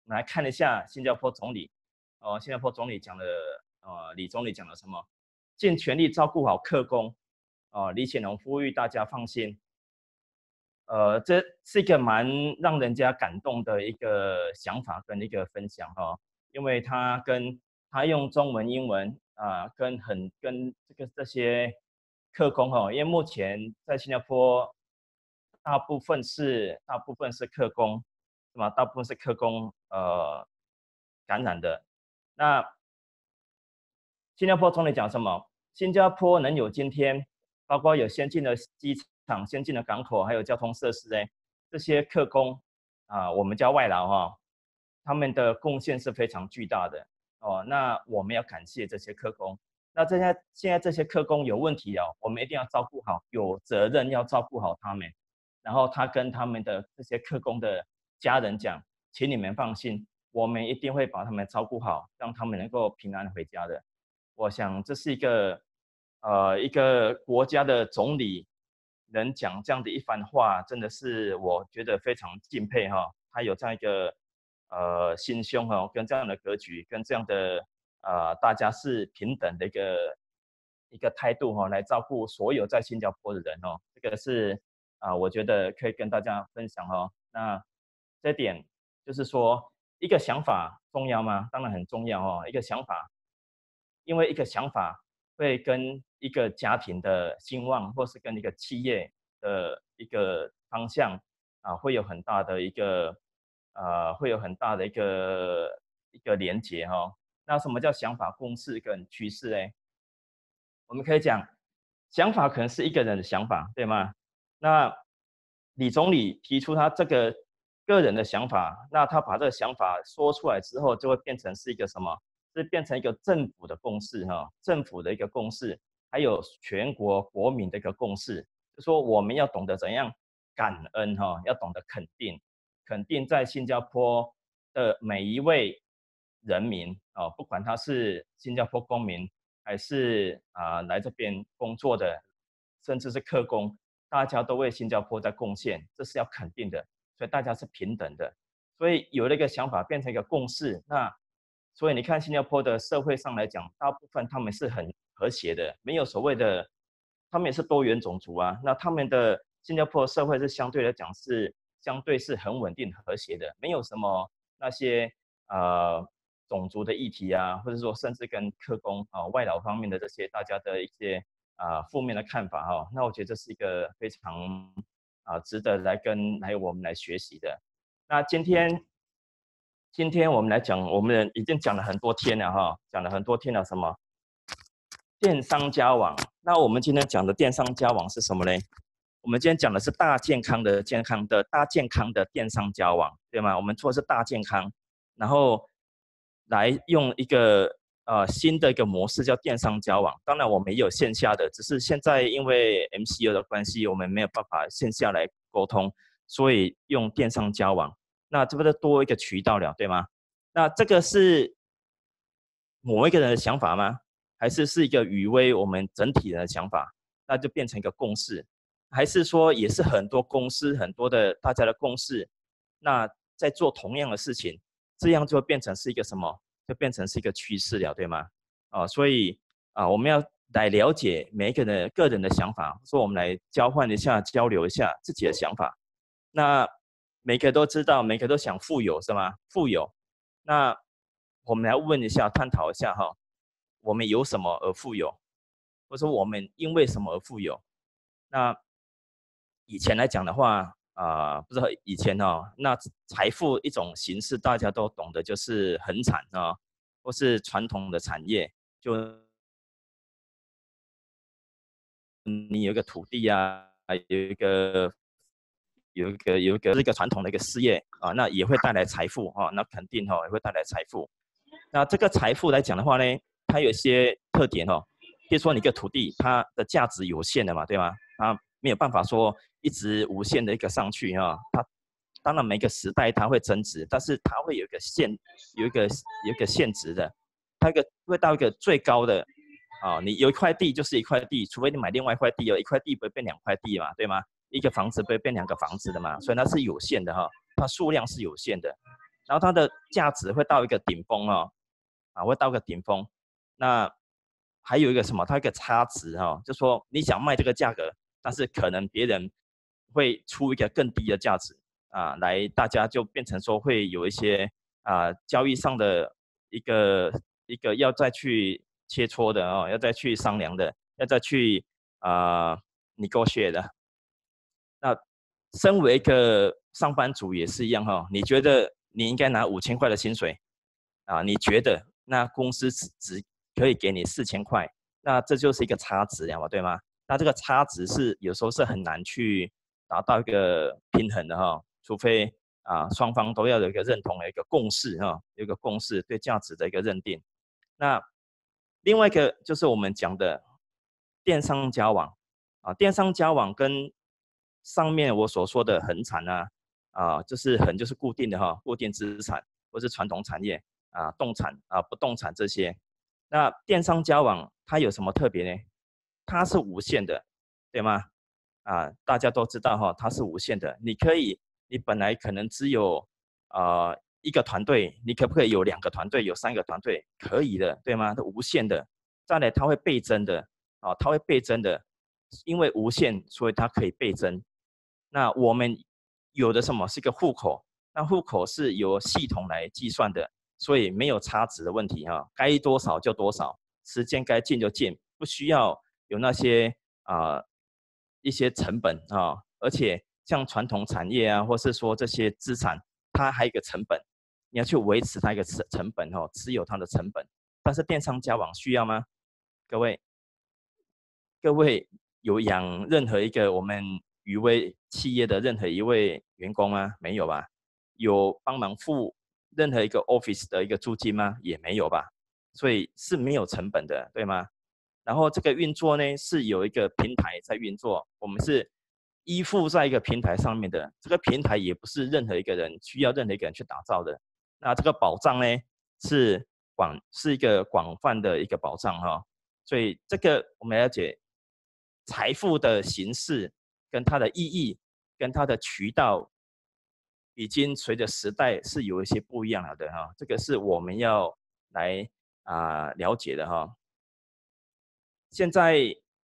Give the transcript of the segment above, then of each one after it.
们来看一下新加坡总理，新加坡总理讲的，李总理讲了什么？尽全力照顾好客工，李显龙呼吁大家放心。这是一个蛮让人家感动的一个想法跟一个分享哈，因为他用中文、英文跟这些客工哈，因为目前在新加坡大部分是客工，是吧？大部分是客工感染的。那新加坡总理讲什么？新加坡能有今天，包括有先进的机场、先进的港口，还有交通设施呢，这些客工我们叫外劳哈，他们的贡献是非常巨大的哦。那我们要感谢这些客工。那现在这些客工有问题哦，我们一定要照顾好，有责任要照顾好他们。然后他跟他们的这些客工的家人讲，请你们放心，我们一定会把他们照顾好，让他们能够平安回家的。我想这是一个国家的总理能讲这样的一番话，真的是我觉得非常敬佩哈。他有这样一个心胸哈，跟这样的格局，跟这样的大家是平等的一个态度哈，来照顾所有在新加坡的人哦。这个是我觉得可以跟大家分享哦。那这点就是说，一个想法重要吗？当然很重要哦。一个想法，因为一个想法会跟一个家庭的兴旺，或是跟一个企业的一个方向会有很大的一个连结哈。那什么叫想法、共识跟趋势呢？我们可以讲，想法可能是一个人的想法，对吗？那李总理提出他这个个人的想法，那他把这个想法说出来之后，就会变成是一个什么？是变成一个政府的共识哈，政府的一个共识，还有全国国民的一个共识，就说我们要懂得怎样感恩哈，要懂得肯定在新加坡的每一位人民不管他是新加坡公民，还是来这边工作的，甚至是客工，大家都为新加坡在贡献，这是要肯定的，所以大家是平等的。所以有了一个想法变成一个共识，那所以你看新加坡的社会上来讲，大部分他们是很和谐的，没有所谓的，他们也是多元种族啊。那他们的新加坡社会是相对来讲是很稳定和谐的，没有什么那些种族的议题啊，或者说甚至跟客工外劳方面的这些大家的一些负面的看法哈。那我觉得这是一个非常值得来我们来学习的。那今天我们来讲，我们已经讲了很多天了哈，讲了很多天了什么？电商交往。那我们今天讲的电商交往是什么呢？我们今天讲的是大健康的电商交往，对吗？我们做的是大健康，然后来用一个新的一个模式叫电商交往。当然我们也有线下的，只是现在因为 MCO 的关系，我们没有办法线下来沟通，所以用电商交往。那这不是多一个渠道了，对吗？那这个是某一个人的想法吗？还是一个余威我们整体人的想法？那就变成一个共识，还是说也是很多公司很多的大家的共识？那在做同样的事情，这样就变成是一个什么？就变成是一个趋势了，对吗？所以我们要来了解每一个人个人的想法，说我们来交换一下、交流一下自己的想法。那每个都知道，每个都想富有，是吗？富有。那我们来问一下，探讨一下哈，我们有什么而富有，或者说我们因为什么而富有？那以前来讲的话，不知道以前哦，那财富一种形式大家都懂得，就是恒产啊，或是传统的产业，就你有一个土地啊，有一个这个传统的一个事业那也会带来财富那肯定也会带来财富。那这个财富来讲的话呢，它有一些特点比如说你一个土地，它的价值有限的嘛，对吗？它没有办法说一直无限的一个上去它当然每个时代它会增值，但是它会有一个限值的，它会到一个最高的你有一块地就是一块地，除非你买另外一块地一块地不会变两块地嘛，对吗？一个房子不会变两个房子的嘛，所以它是有限的它数量是有限的。 然后它的价值会到一个顶峰哦，会到个顶峰。那还有一个什么？它有一个差值哦，就说你想卖这个价格，但是可能别人会出一个更低的价值来大家就变成说会有一些交易上的一个要再去切磋的哦，要再去商量的，要再去negotiate的。那身为一个上班族也是一样哈，你觉得你应该拿5000块的薪水你觉得那公司只可以给你4000块，那这就是一个差值了嘛，对吗？那这个差值是有时候是很难去达到一个平衡的哈，除非双方都要有一个认同的一个共识哈，有一个共识对价值的一个认定。那另外一个就是我们讲的电商交往电商交往跟上面我所说的恒产就是恒就是固定的固定资产或是传统产业动产不动产这些。那电商交往它有什么特别呢？它是无限的，对吗？大家都知道它是无限的。你本来可能只有一个团队，你可不可以有2个团队，有3个团队？可以的，对吗？它无限的。再来，它会倍增的它会倍增的，因为无限，所以它可以倍增。那我们有的什么是一个户口？那户口是由系统来计算的，所以没有差值的问题该多少就多少，时间该进就进，不需要有那些一些成本而且像传统产业或是说这些资产，它还有一个成本，你要去维持它一个成本持有它的成本。但是电商交往需要吗？各位有养任何一个我们余威企业的任何一位员工吗？没有吧？有帮忙付任何一个 office 的一个租金吗？也没有吧？所以是没有成本的，对吗？然后这个运作呢是有一个平台在运作，我们是依附在一个平台上面的，这个平台也不是任何一个人需要任何一个人去打造的。那这个保障呢是一个广泛的一个保障所以这个我们了解财富的形式跟它的意义跟它的渠道，已经随着时代是有一些不一样了的这个是我们要来了解的现在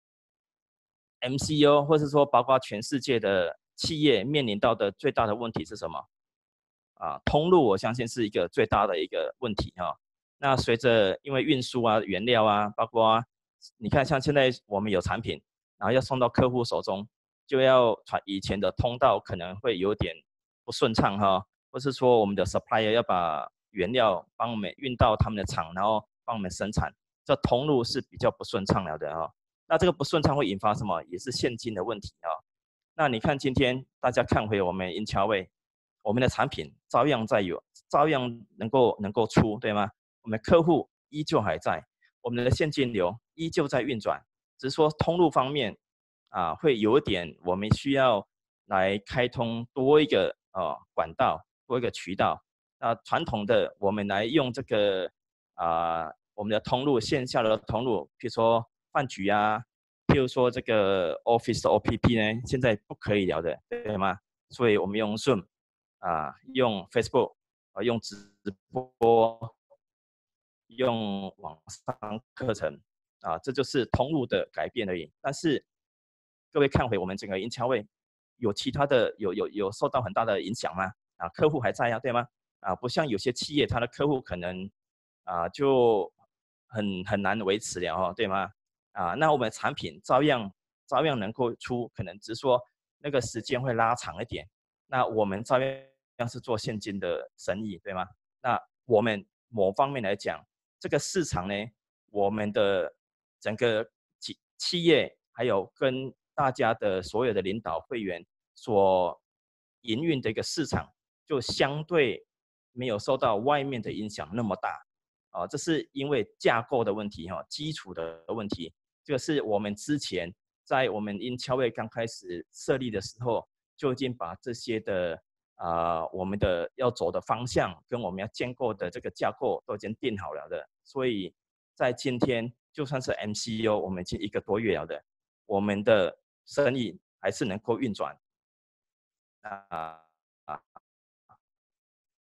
MCO 或是说包括全世界的企业面临到的最大的问题是什么？通路我相信是一个最大的一个问题那随着因为运输原料包括你看像现在我们有产品，然后要送到客户手中，就要传以前的通道可能会有点不顺畅或是说我们的 supplier 要把原料帮我们运到他们的厂，然后帮我们生产，这通路是比较不顺畅了的那这个不顺畅会引发什么？也是现金的问题那你看今天大家看回我们银桥位，我们的产品照样在有，照样能够出，对吗？我们客户依旧还在，我们的现金流依旧在运转，只是说通路方面会有一点我们需要来开通多一个管道，多一个渠道。那传统的我们来用这个我们的通路线下的通路，比如说饭局譬如说这个 Office 的 OPP 呢，现在不可以聊的，对吗？所以我们用 Zoom 用 Facebook 用直播，用网上课程这就是通路的改变而已。但是各位看回我们整个银桥位，有其他的有受到很大的影响吗？客户还在对吗？不像有些企业，它的客户可能就很难维持了对吗？那我们的产品照样能够出，可能只是说那个时间会拉长一点。那我们照样是做现金的生意，对吗？那我们某方面来讲，这个市场呢，我们的整个企业还有跟大家的所有的领导会员所营运的一个市场，就相对没有受到外面的影响那么大这是因为架构的问题基础的问题。这个是我们之前在我们英超位刚开始设立的时候，就已经把这些的我们的要走的方向跟我们要建构的这个架构都已经定好了的。所以在今天就算是 MCO 我们已经1个多月了的，我们的生意还是能够运转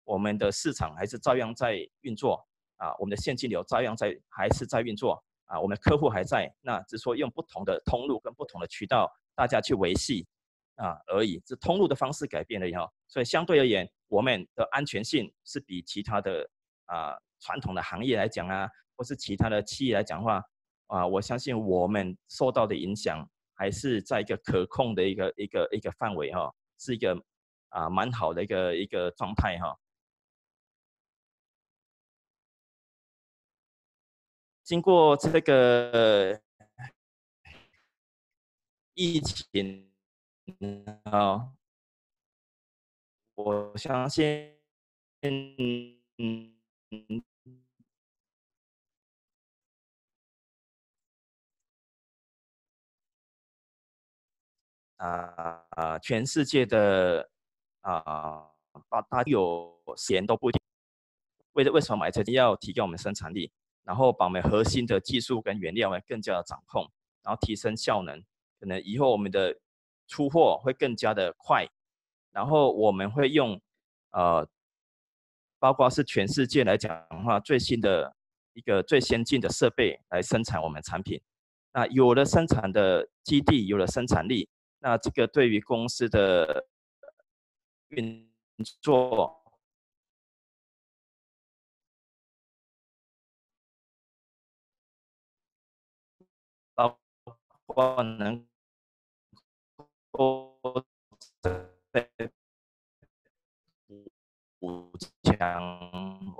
我们的市场还是照样在运作我们的现金流照样还是在运作我们的客户还在，那只是说用不同的通路跟不同的渠道，大家去维系而已，这通路的方式改变了以后，所以相对而言，我们的安全性是比其他的传统的行业来讲或是其他的企业来讲的话我相信我们受到的影响还是在一个可控的一个范围是一个蛮好的一个状态经过这个疫情我相信全世界的大有闲都不一定。为什么买车要提高我们生产力，然后把我们核心的技术跟原料更加的掌控，然后提升效能，可能以后我们的出货会更加的快，然后我们会用包括是全世界来讲的话，最新的一个最先进的设备来生产我们产品。那有了生产的基地，有了生产力，那这个对于公司的运作，包括能够在补强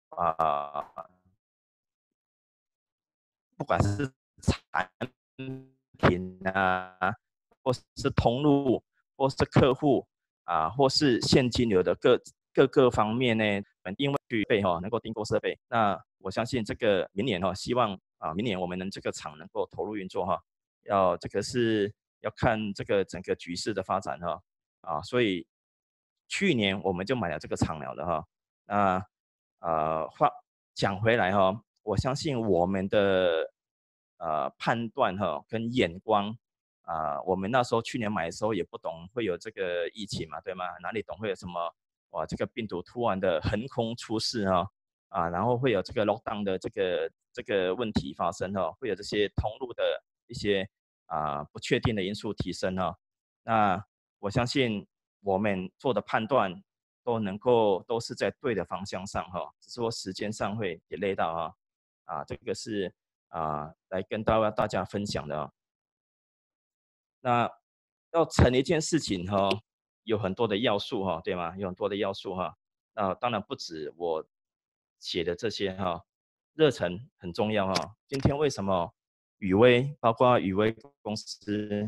不管是产品或是通路，或是客户或是现金流的各个方面呢，因为具备能够订购设备。那我相信这个明年希望明年我们这个厂能够投入运作这个是要看这个整个局势的发展所以去年我们就买了这个厂了的那讲回来我相信我们的判断跟眼光我们那时候去年买的时候也不懂会有这个疫情嘛，对吗？哪里懂会有什么这个病毒突然的横空出世然后会有这个 lockdown 的这个问题发生会有这些通路的一些不确定的因素提升那我相信我们做的判断都是在对的方向上只是说时间上会 delay 到这个是来跟大家分享的那要成一件事情有很多的要素对吗？有很多的要素那当然不止我写的这些热忱很重要今天为什么宇威，包括宇威公司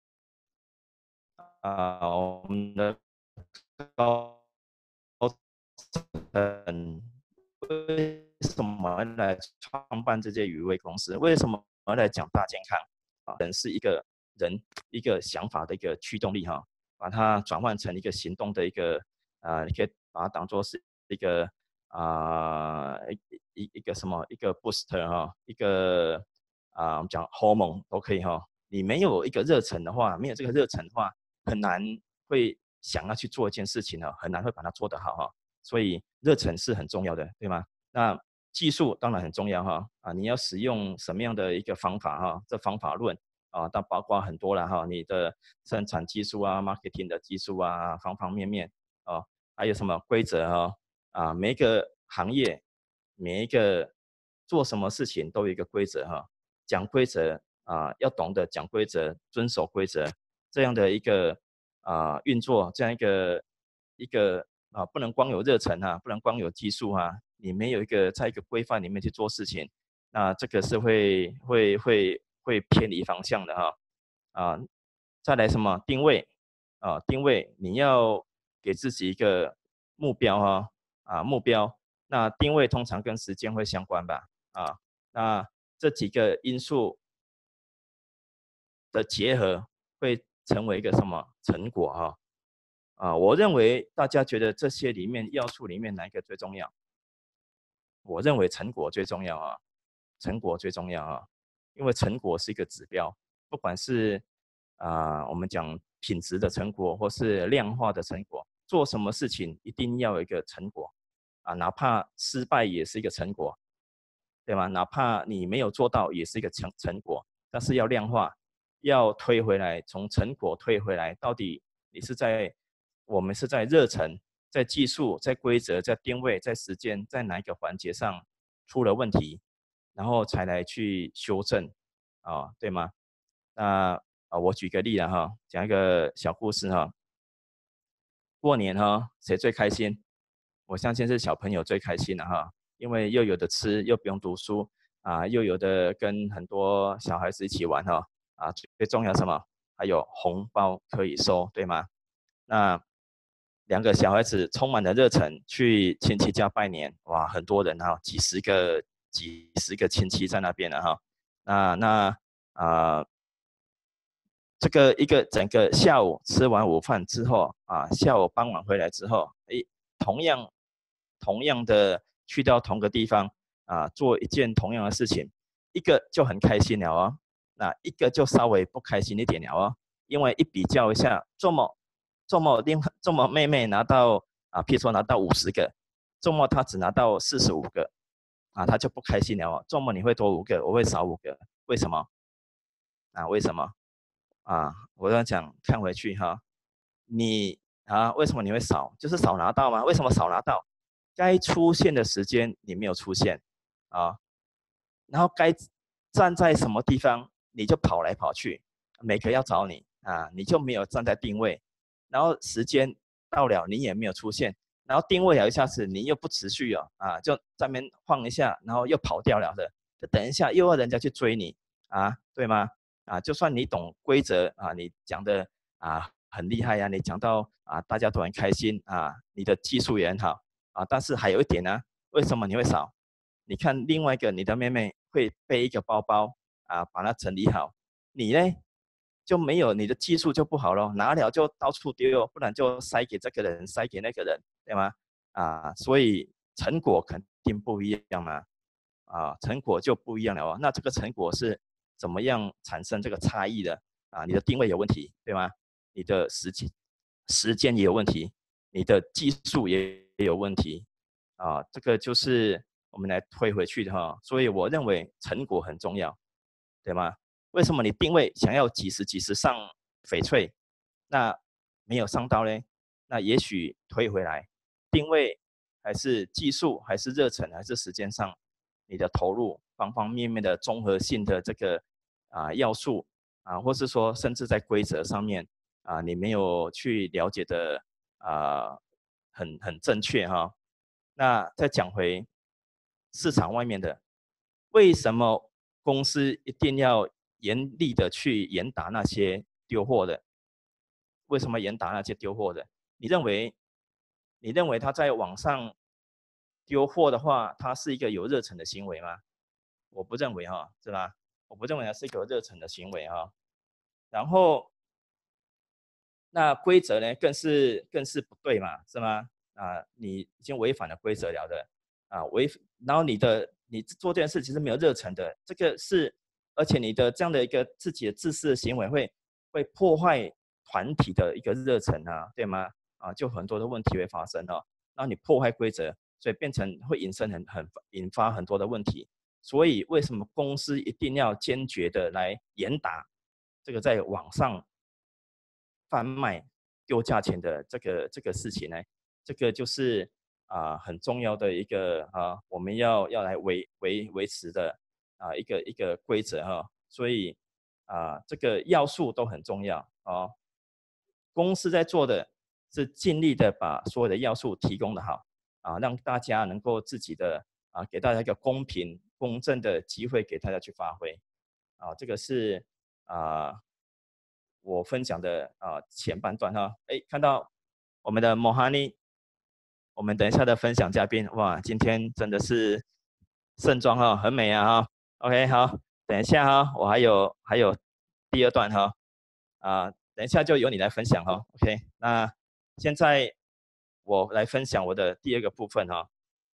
我们的高层为什么来创办这些宇威公司？为什么来讲大健康人是一个想法的一个驱动力把它转换成一个行动的一个你可以把它当做是一个一个什么一个 booster 一个我们讲 hormone 都可以你没有一个热忱的话，没有这个热忱的话，很难会想要去做一件事情很难会把它做得好所以热忱是很重要的，对吗？那技术当然很重要你要使用什么样的一个方法这方法论但包括很多了你的生产技术marketing 的技术方方面面还有什么规则每一个行业每一个做什么事情都有一个规则讲规则要懂得讲规则，遵守规则，这样的一个运作，这样一个不能光有热忱不能光有技术你没有在一个规范里面去做事情，那这个是会偏离方向的再来什么定位定位你要给自己一个目标目标，那定位通常跟时间会相关吧那这几个因素的结合会成为一个什么成果我认为大家觉得这些里面要素里面哪一个最重要？我认为成果最重要成果最重要因为成果是一个指标，不管是我们讲品质的成果或是量化的成果， 做什么事情一定要有一个成果啊，哪怕失败也是一个成果，对吗？哪怕你没有做到也是一个成果，但是要量化，要推回来，从成果推回来，到底你是在我们是在热忱、在技术、在规则、在定位、在时间，在哪一个环节上出了问题，然后才来去修正啊，对吗？那我举个例了哈，讲一个小故事哈。过年哈，谁最开心？我相信是小朋友最开心了哈，因为又有的吃，又不用读书啊，又有的跟很多小孩子一起玩哈啊，最重要什么？还有红包可以收，对吗？那两个小孩子充满了热忱去亲戚家拜年，哇，很多人哈，几十个亲戚在那边了哈。啊，这个一个整个下午吃完午饭之后啊，下午傍晚回来之后，同样的去到同个地方啊，做一件同样的事情，一个就很开心了哦，那一个就稍微不开心一点了哦，因为一比较一下，这么妹妹拿到啊，譬如说拿到50个，这么她只拿到45个啊，她就不开心了哦，这么你会多5个，我会少5个，为什么？啊，为什么？啊，我要讲看回去哈，你啊，为什么你会少？就是少拿到吗？为什么少拿到？该出现的时间你没有出现啊，然后该站在什么地方你就跑来跑去，每个要找你啊，你就没有站在定位，然后时间到了你也没有出现，然后定位了一下子你又不持续哦啊，就在那边晃一下，然后又跑掉了的，就等一下又要人家去追你啊，对吗？啊，就算你懂规则啊，你讲的啊很厉害呀、你讲到啊大家都很开心啊，你的技术也很好啊，但是还有一点呢，为什么你会少？你看另外一个你的妹妹会背一个包包啊，把它整理好，你呢就没有，你的技术就不好咯，拿了就到处丢，不然就塞给这个人，塞给那个人，对吗？啊，所以成果肯定不一样嘛，啊，成果就不一样了哦。那这个成果是怎么样产生这个差异的？啊，你的定位有问题，对吗？你的时间也有问题，你的技术也有问题，啊，这个就是我们来推回去的哈。所以我认为成果很重要，对吗？为什么你定位想要几时上翡翠，那没有上到呢？那也许推回来，定位还是技术还是热忱还是时间上，你的投入方方面面的综合性的这个要素啊，或是说甚至在规则上面啊，你没有去了解的很正确哈。那再讲回市场外面的，为什么公司一定要严厉的去严打那些丢货的？为什么严打那些丢货的？你认为他在网上丢货的话，他是一个有热忱的行为吗？我不认为哈，是吧？我不认为它是一个热忱的行为哈。然后那规则呢，更是不对嘛，是吗？啊，你已经违反了规则了的啊，然后你做这件事其实没有热忱的，这个是，而且你的这样的一个自己的自私的行为会破坏团体的一个热忱啊，对吗？啊，就很多的问题会发生哦。然后你破坏规则，所以变成会引发很多的问题。所以为什么公司一定要坚决的来严打这个在网上贩卖丢价钱的这个事情呢？这个就是很重要的一个我们要来维持的一个规则哈。所以这个要素都很重要哦。公司在做的是尽力的把所有的要素提供的好啊，让大家能够自己的给大家一个公平公正的机会给大家去发挥啊，这个是我分享的前半段哈。哎，看到我们的莫哈尼，我们等一下的分享嘉宾，哇，今天真的是盛装哈，很美啊哈。OK，好，等一下哈，我还有第二段哈，等一下就由你来分享哈。OK，那现在我来分享我的第二个部分哈。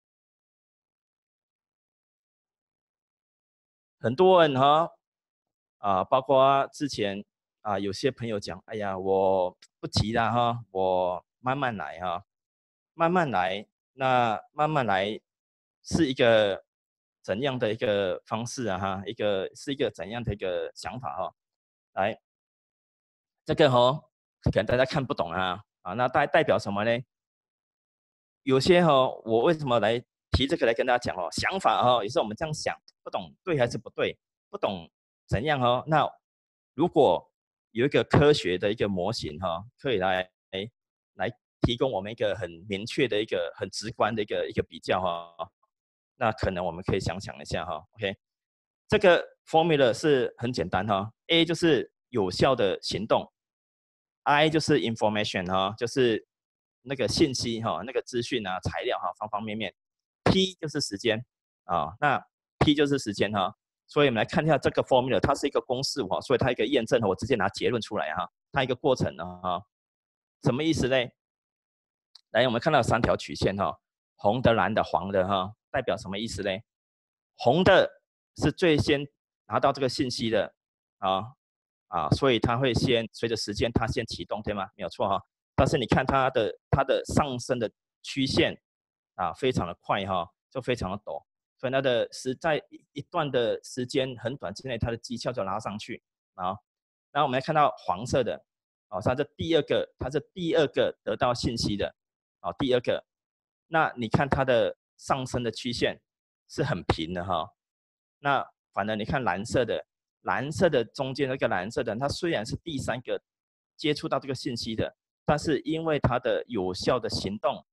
很多人哈包括之前有些朋友讲，哎呀，我不急啦哈，我慢慢来哈，慢慢来。那慢慢来是一个怎样的一个方式啊？哈，是一个怎样的一个想法哈？来，这个可能大家看不懂啊，那代表什么呢？有些我为什么来提这个来跟大家讲想法也是我们这样想，不懂对还是不对，不懂怎样那如果有一个科学的一个模型可以来提供我们一个很明确的一个很直观的一个比较那可能我们可以想一下OK， 这个 formula 是很简单A 就是有效的行动 ，I 就是 information 就是那个信息那个资讯啊材料方方面面 ，T 就是时间那 T 就是时间所以我们来看一下这个 formula， 它是一个公式所以它一个验证我直接拿结论出来它一个过程什么意思呢？来，我们看到3条曲线红的、蓝的、黄的代表什么意思呢？红的是最先拿到这个信息的所以它会先随着时间它先启动，对吗？没有错但是你看它的上升的曲线非常的快就非常的陡，所以它的在一段的时间很短之内，它的绩效就拉上去然后我们来看到黄色的它是第二个得到信息的第二个，那你看它的上升的曲线是很平的那反而你看蓝色的中间那个蓝色的，它虽然是第3个接触到这个信息的，但是因为它的有效的行动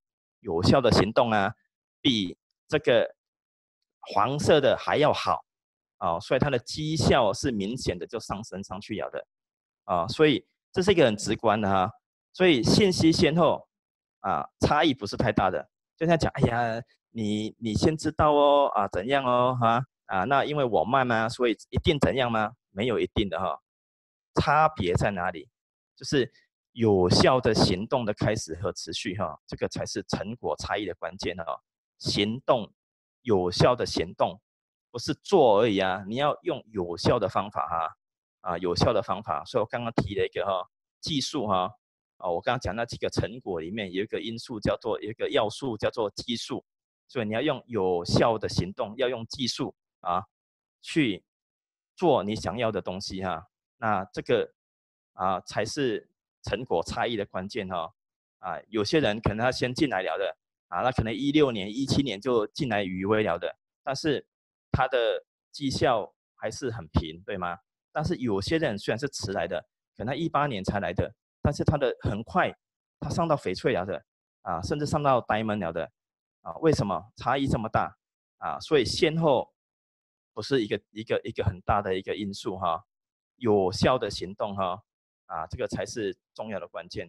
比这个黄色的还要好所以它的绩效是明显的就上升上去了的所以这是一个很直观的所以信息先后差异不是太大的，就像讲，哎呀，你先知道怎样那因为我慢吗，所以一定怎样吗？没有一定的差别在哪里？就是有效的行动的开始和持续这个才是成果差异的关键行动，有效的行动，不是做而已你要用有效的方法有效的方法。所以我刚刚提了一个技术我刚刚讲那几个成果里面有一个有一个要素叫做技术，所以你要用有效的行动，要用技术去做你想要的东西那这个才是成果差异的关键有些人可能他先进来了的那可能16年、17年就进来余威了的，但是他的绩效还是很平，对吗？但是有些人虽然是迟来的，可能他18年才来的，但是他的很快，他上到翡翠了的甚至上到 diamond 了的为什么差异这么大所以先后不是一个很大的一个因素有效的行动这个才是重要的关键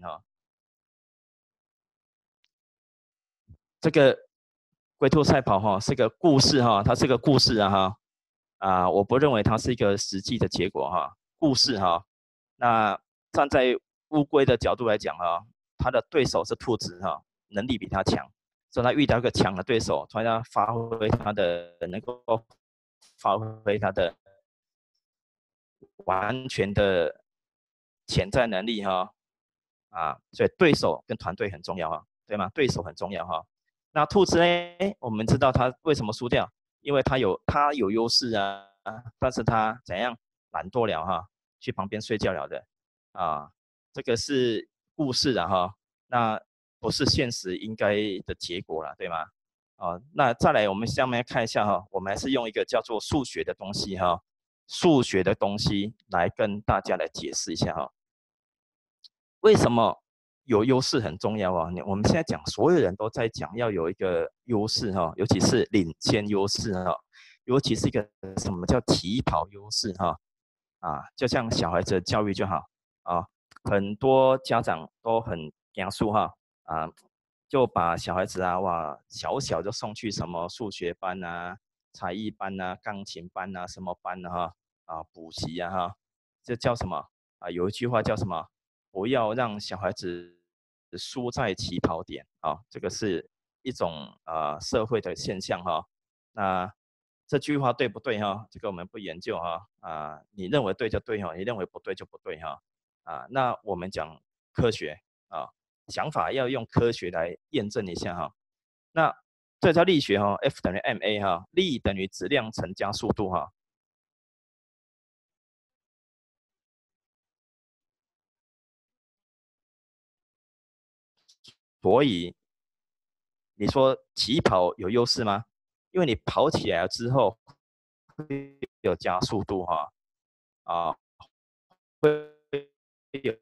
这个龟兔赛跑是个故事它是个故事我不认为它是一个实际的结果故事那站在乌龟的角度来讲它的对手是兔子能力比它强，所以它遇到一个强的对手，它要能够发挥它的完全的潜在能力所以对手跟团队很重要对吗？对手很重要那兔子呢？我们知道它为什么输掉，因为它有优势但是它怎样懒惰了去旁边睡觉了的这个是故事那不是现实应该的结果了，对吗？那再来我们下面看一下我们还是用一个叫做数学的东西数学的东西来跟大家来解释一下为什么有优势很重要我们现在讲，所有人都在讲要有一个优势尤其是领先优势尤其是一个什么叫起跑优势就像小孩子的教育就好很多家长都很严肃就把小孩子哇小就送去什么数学班才艺班钢琴班什么班补习这叫什么有一句话叫什么？不要让小孩子输在起跑点这个是一种社会的现象那这句话对不对这个我们不研究你认为对就对你认为不对就不对那我们讲科学想法要用科学来验证一下哈。那这叫力学哈 ，F 等于 ma 哈，力等于质量乘加速度哈。所以你说起跑有优势吗？因为你跑起来了之后会有加速度哈，啊，会有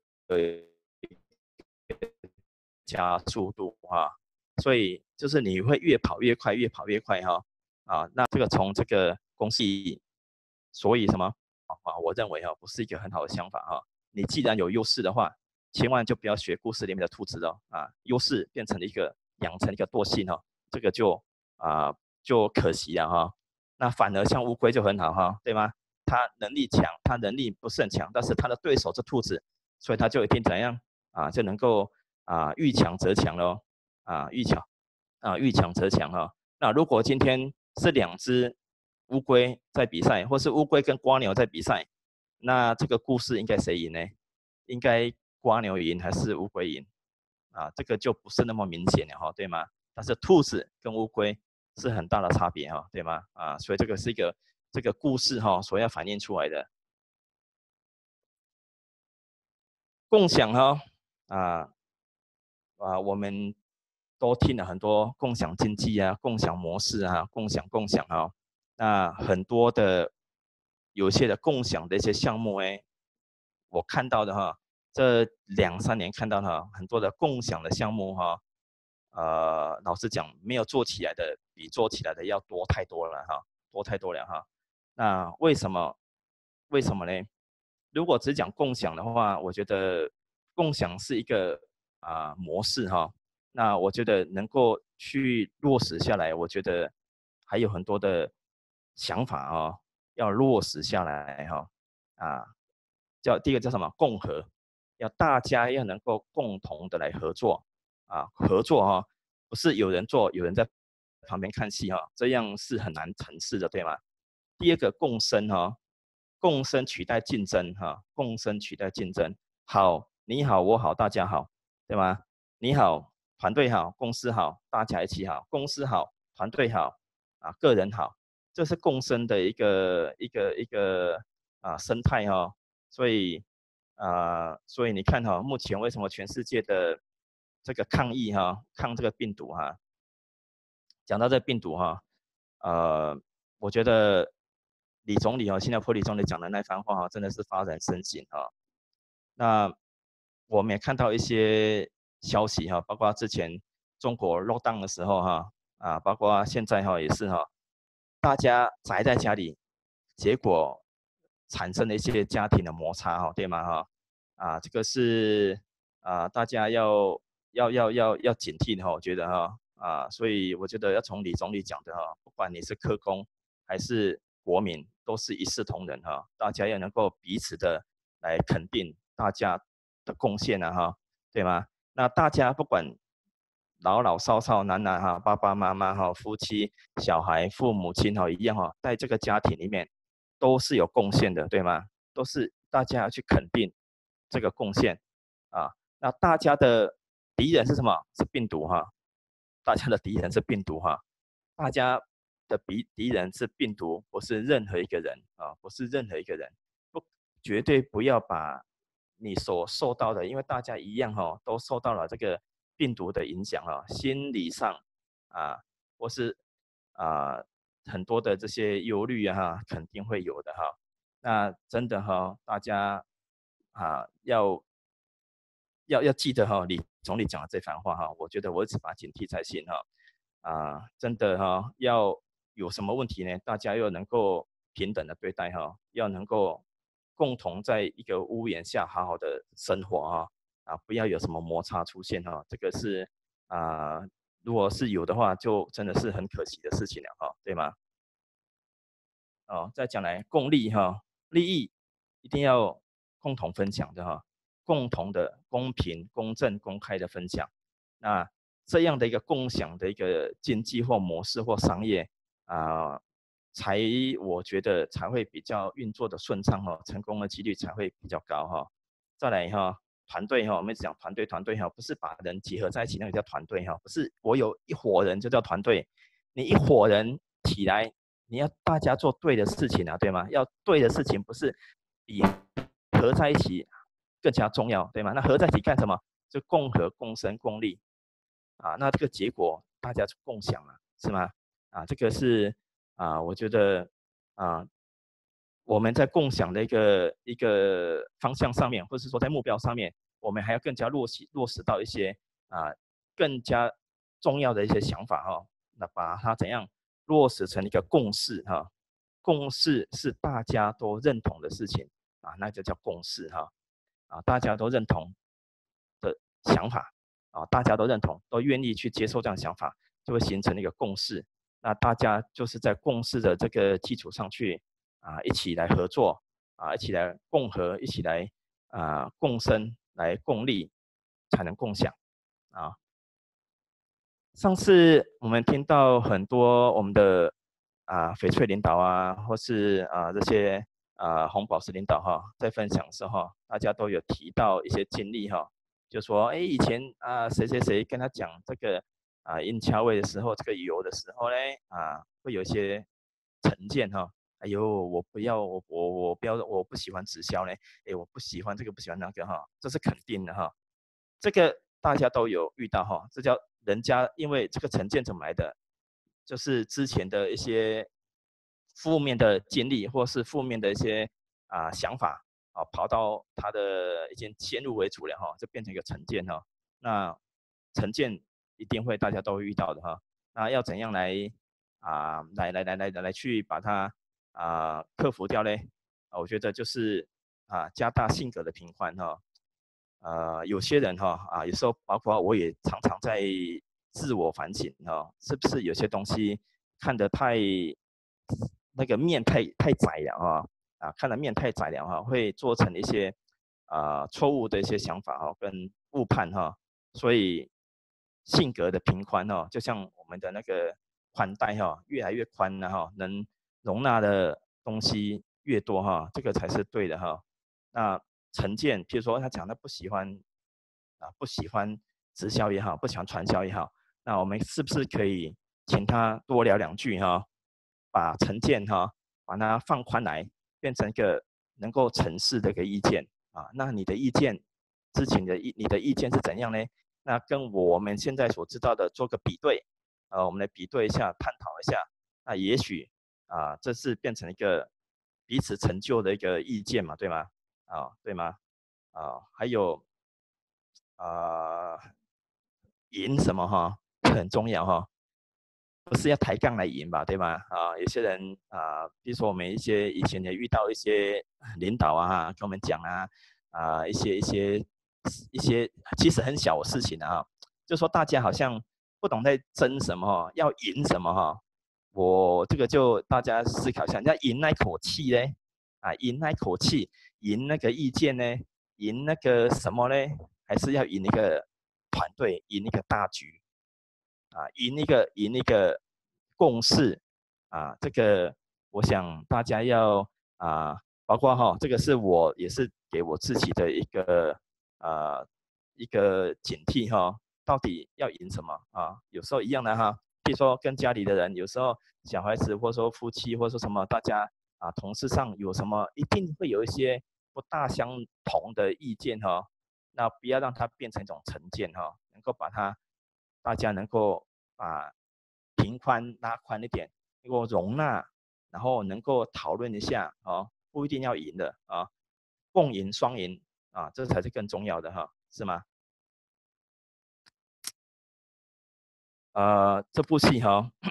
加速度哈，所以就是你会越跑越快，越跑越快哈。那这个从这个公式，所以什么我认为不是一个很好的想法哈。你既然有优势的话，千万就不要学故事里面的兔子了优势变成了养成一个惰性这个就可惜了哈。那反而像乌龟就很好哈，对吗？它能力强，它能力不是很强，但是它的对手是兔子，所以它就一定怎样就能够遇强则强咯遇强则强哈。那如果今天是2只乌龟在比赛，或是乌龟跟蜗牛在比赛，那这个故事应该谁赢呢？应该蜗牛赢还是乌龟赢？这个就不是那么明显了哈，对吗？但是兔子跟乌龟是很大的差别哈，对吗？所以这个是一个这个故事所要反映出来的。共享我们都听了很多共享经济共享模式共享那很多的有些的共享的一些项目我看到的这2、3年看到的很多的共享的项目老实讲没有做起来的比做起来的要多太多了多太多了那为什么呢？如果只讲共享的话，我觉得共享是一个模式那我觉得能够去落实下来，我觉得还有很多的想法要落实下来第一个叫什么？共和，要大家要能够共同的来合作合作不是有人做，有人在旁边看戏这样是很难成事的，对吗？第二个共生共生取代竞争共生取代竞争。好，你好，我好，大家好，对吗？你好，团队好，公司好，大家一起好，公司好，团队好个人好，这是共生的一个生态所以你看目前为什么全世界的这个抗疫抗这个病毒讲到这个病毒我觉得李总理新加坡李总理讲的那番话真的是发人深省那我们也看到一些消息包括之前中国 lockdown 的时候包括现在也是大家宅在家里，结果产生了一些家庭的摩擦对吗这个是大家要警惕的我觉得所以我觉得要从李总理讲的不管你是科工还是国民，都是一视同仁大家要能够彼此的来肯定大家的贡献对吗？那大家不管老老少少、男男爸爸妈妈夫妻、小孩、父母亲一样在这个家庭里面都是有贡献的，对吗？都是大家要去肯定这个贡献那大家的敌人是什么？是病毒大家的敌人是病毒大家的敌人是病毒，不是任何一个人不是任何一个人，绝对不要把你所受到的，因为大家一样都受到了这个病毒的影响心理上或是很多的这些忧虑肯定会有的那真的大家要记得李总理讲的这番话我觉得我一直把警惕在心真的要有什么问题呢？大家要能够平等的对待要能够共同在一个屋檐下好好的生活不要有什么摩擦出现这个是如果是有的话，就真的是很可惜的事情了对吗？再讲来共利利益一定要共同分享的共同的、公平、公正、公开的分享。那这样的一个共享的一个经济或模式或商业我觉得才会比较运作的顺畅成功的几率才会比较高再来团队哈，我们一直讲团队哈，不是把人集合在一起那个叫团队哈，不是我有一伙人就叫团队，你一伙人起来，你要大家做对的事情啊，对吗？要对的事情不是比合在一起更加重要，对吗？那合在一起干什么？就共和、共生、共利啊，那这个结果大家共享了，是吗？啊，这个是我觉得我们在共享的一个方向上面，或者是说在目标上面，我们还要更加落实到一些更加重要的一些想法哈。那把它怎样落实成一个共识哈？共识是大家都认同的事情那就叫共识哈。大家都认同的想法大家都认同，都愿意去接受这样的想法，就会形成一个共识。那大家就是在共识的这个基础上去一起来合作一起来共和，一起来共生，来共利，才能共享上次我们听到很多我们的翡翠领导或是这些红宝石领导在分享的时候大家都有提到一些经历就说以前谁谁谁跟他讲这个阴敲位的时候，这个油的时候呢会有一些成见哎呦，我不要，我不要，我不喜欢直销呢，我不喜欢这个，不喜欢那个这是肯定的这个大家都有遇到这叫人家因为这个成见怎么来的，就是之前的一些负面的经历，或是负面的一些想法跑到他的一件先入为主了就变成一个成见那成见一定会大家都会遇到的那要怎样来来去把它克服掉嘞我觉得就是加大性格的平宽有些人有时候包括我也常常在自我反省是不是有些东西看得太那个面太窄了看得面太窄了会做成一些错误的一些想法跟误判所以性格的平宽就像我们的那个宽带越来越宽了能容纳的东西越多这个才是对的那成见，譬如说他讲他不喜欢不喜欢直销也好，不喜欢传销也好，那我们是不是可以请他多聊两句把成见把它放宽来，变成一个能够陈释的一个意见那你的意见，之前的你的意见是怎样呢？那跟我们现在所知道的做个比对我们来比对一下，探讨一下，那也许这是变成一个彼此成就的一个意见嘛，对吗？对吗？还有赢什么很重要不是要抬杠来赢吧，对吗？有些人比如说我们以前也遇到一些领导跟我们讲一些其实很小的事情就说大家好像不懂在争什么要赢什么我这个就大家思考一下，要赢那口气呢赢那口气，赢那个意见呢，赢那个什么呢？还是要赢一个团队，赢一个大局赢一个共识这个我想大家要包括这个是我也是给我自己的一个警惕到底要赢什么有时候一样的比如说跟家里的人，有时候小孩子或者说夫妻或者说什么，大家同事上有什么，一定会有一些不大相同的意见那不要让它变成一种成见能够把它大家能够把平宽拉宽一点，能够容纳，然后能够讨论一下不一定要赢的共赢双赢这才是更重要的是吗？这部戏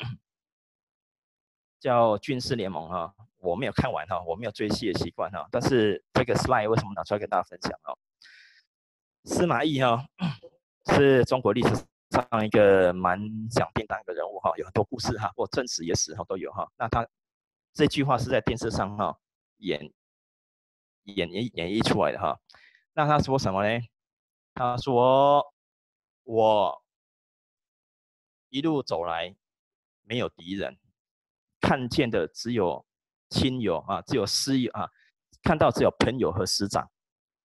叫《军事联盟》我没有看完我没有追戏的习惯但是这个 slide 为什么拿出来跟大家分享司马懿是中国历史上一个蛮响叮当的人物有很多故事或正史野史都有那他这句话是在电视上演绎出来的那他说什么呢？他说我一路走来没有敌人，看见的只有亲友只有师友看到只有朋友和师长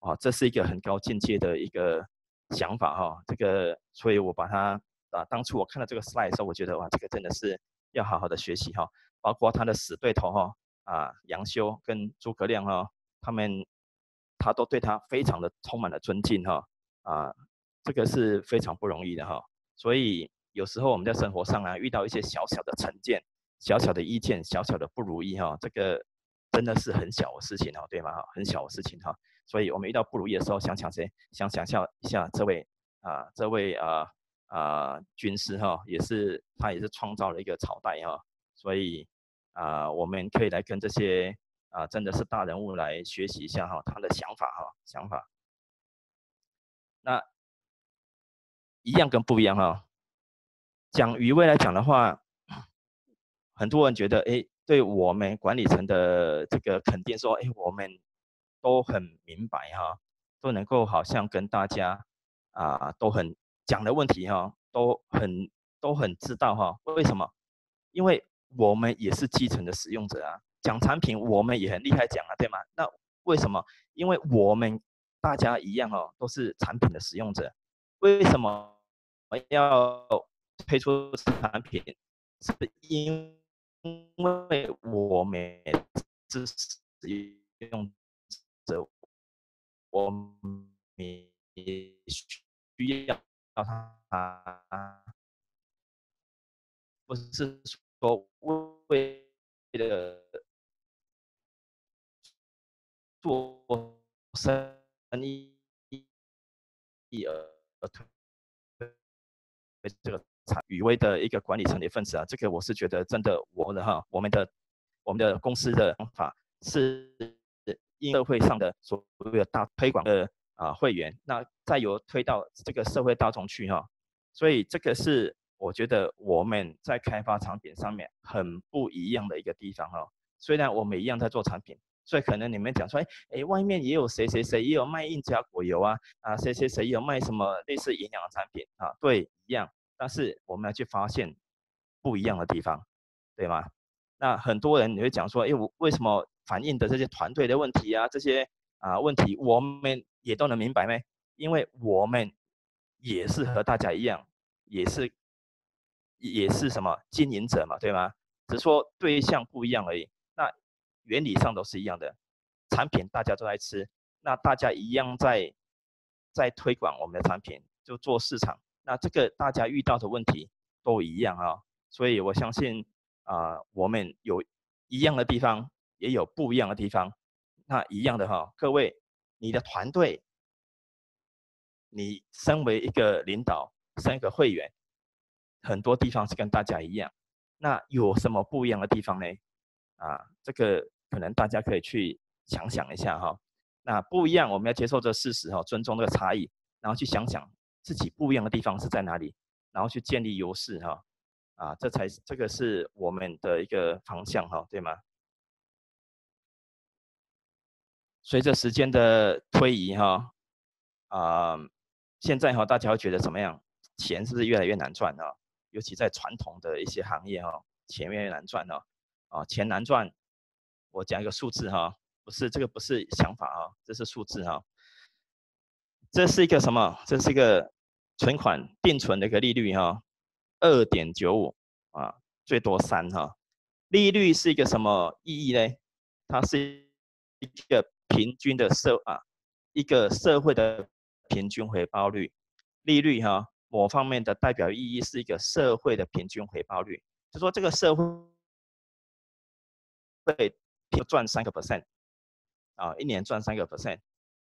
这是一个很高境界的一个想法哈。这个，所以我把它当初我看到这个 slide 的时候，我觉得哇，这个真的是要好好的学习哈。包括他的死对头哈杨修跟诸葛亮哈，他都对他非常的充满了尊敬哈这个是非常不容易的哈。所以有时候我们在生活上遇到一些小小的成见、小小的意见、小小的不如意哈，这个真的是很小的事情对吗？很小的事情哈。所以我们遇到不如意的时候，想想一下这位军师哈，他也是创造了一个朝代哈。所以我们可以来跟这些真的是大人物来学习一下他的想法。那一样跟不一样讲余威来讲的话，很多人觉得对我们管理层的这个肯定说，我们都很明白都能够好像跟大家都很讲的问题都很知道为什么？因为我们也是基层的使用者讲产品我们也很厉害讲对吗？那为什么？因为我们大家一样都是产品的使用者，为什么要推出产品？是因为我们是使用者，我们也需要它，不是说为了做生意而推这个宇威的一个管理层的一份子这个我是觉得真的我们的公司的想法是因社会上的所谓的大推广的会员，那再由推到这个社会大众去所以这个是我觉得我们在开发产品上面很不一样的一个地方虽然我们一样在做产品，所以可能你们讲说，外面也有谁也有卖印加果油谁也有卖什么类似营养的产品对，一样，但是我们要去发现不一样的地方，对吗？那很多人你会讲说，我为什么反映的这些团队的问题这些问题，我们也都能明白吗？因为我们也是和大家一样，也是什么经营者嘛，对吗？只是说对象不一样而已。那原理上都是一样的，产品大家都在吃，那大家一样在推广我们的产品，就做市场。那这个大家遇到的问题都一样所以我相信我们有一样的地方，也有不一样的地方。那一样的各位，你的团队，你身为一个领导，身为一个会员，很多地方是跟大家一样。那有什么不一样的地方呢？这个可能大家可以去想想一下那不一样，我们要接受这事实尊重这个差异，然后去想想自己不一样的地方是在哪里，然后去建立优势这个是我们的一个方向对吗？随着时间的推移现在大家会觉得怎么样？钱是不是越来越难赚尤其在传统的一些行业钱越来越难赚钱难赚。我讲一个数字这个不是想法这是数字这是一个什么？这是一个存款定存的一个利率2.95最多3利率是一个什么意义呢？它是一个平均的一个社会的平均回报率。利率某方面的代表意义是一个社会的平均回报率，就说这个社会赚3%一年赚3%。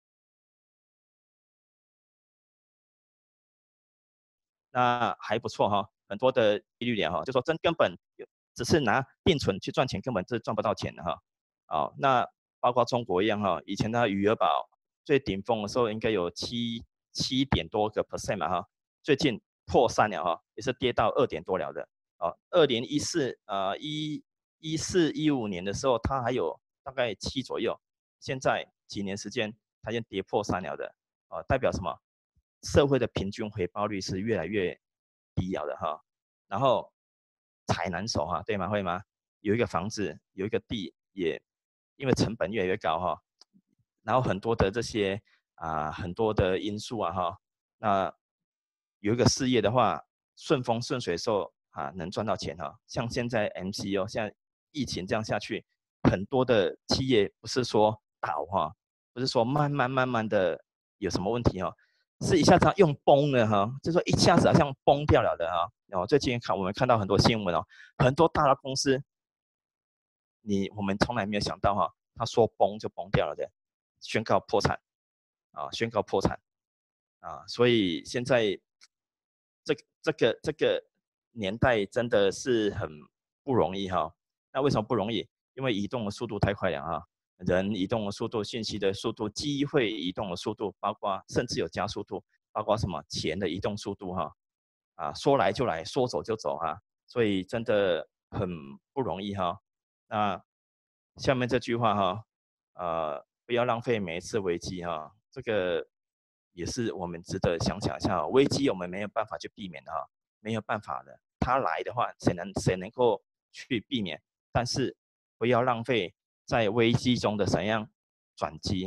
那还不错很多的利率点就说根本只是拿定存去赚钱，根本是赚不到钱的那包括中国一样以前的余额宝最顶峰的时候应该有7点多个%嘛最近破3了也是跌到2点多了的2014、15年的时候它还有大概7左右，现在几年时间它已经跌破3了的代表什么？社会的平均回报率是越来越低了的然后财难守对吗？会吗？有一个房子，有一个地，也因为成本越来越高然后很多的这些很多的因素哈，那有一个事业的话，顺风顺水的时候能赚到钱哈。像现在 MCO 现在疫情这样下去，很多的企业不是说倒哈，不是说慢慢的有什么问题哈，是一下子用崩了哈，就说一下子好像崩掉了的哈。最近我们看到很多新闻很多大的公司，我们从来没有想到哈，他说崩就崩掉了的，宣告破产宣告破产所以现在这个年代真的是很不容易哈。那为什么不容易？因为移动的速度太快了人移动的速度、信息的速度、机会移动的速度，包括甚至有加速度，包括什么钱的移动速度说来就来，说走就走所以真的很不容易那下面这句话不要浪费每一次危机这个也是我们值得想想一下危机我们没有办法去避免的没有办法的，它来的话谁能够去避免？但是不要浪费在危机中的怎样转机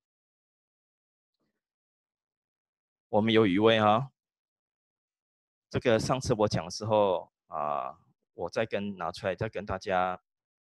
我们有余威这个上次我讲的时候我再拿出来再跟大家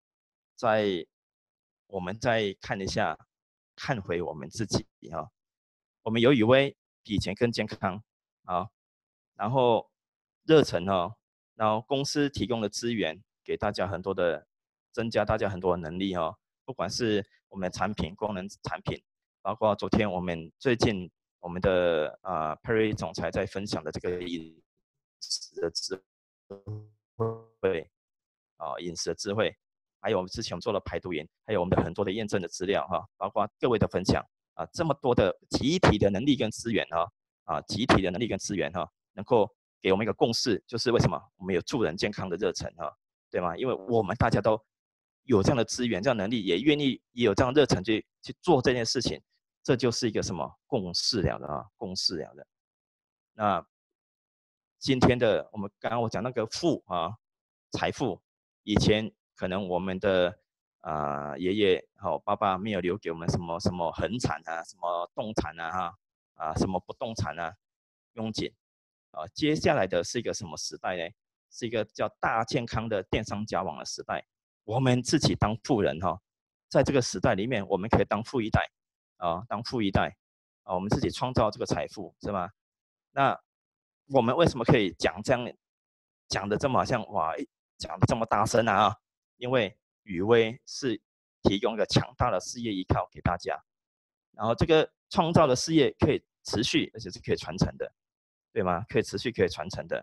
我们再看一下，看回我们自己我们有余威比以前更健康然后热忱然后公司提供的资源给大家很多的增加大家很多的能力不管是我们的产品功能产品，包括昨天最近我们的Perry 总裁在分享的这个饮食的智慧饮食的智慧，还有我们之前做了排毒营，还有我们的很多的验证的资料包括各位的分享这么多的集体的能力跟资源集体的能力跟资源能够给我们一个共识，就是为什么我们有助人健康的热忱对吗？因为我们大家都有这样的资源、这样的能力，也愿意也有这样的热忱去做这件事情，这就是一个什么共识了的共识了的。那今天的我们刚刚我讲那个财富，以前可能我们的爷爷爸爸没有留给我们什么什么恒产什么动产什么不动产拥挤接下来的是一个什么时代呢？是一个叫大健康的电商交往的时代。我们自己当富人在这个时代里面，我们可以当富一代当富一代我们自己创造这个财富是吗？那我们为什么可以讲的这么好像哇讲的这么大声因为宇威是提供一个强大的事业依靠给大家，然后这个创造的事业可以持续，而且是可以传承的，对吗？可以持续可以传承的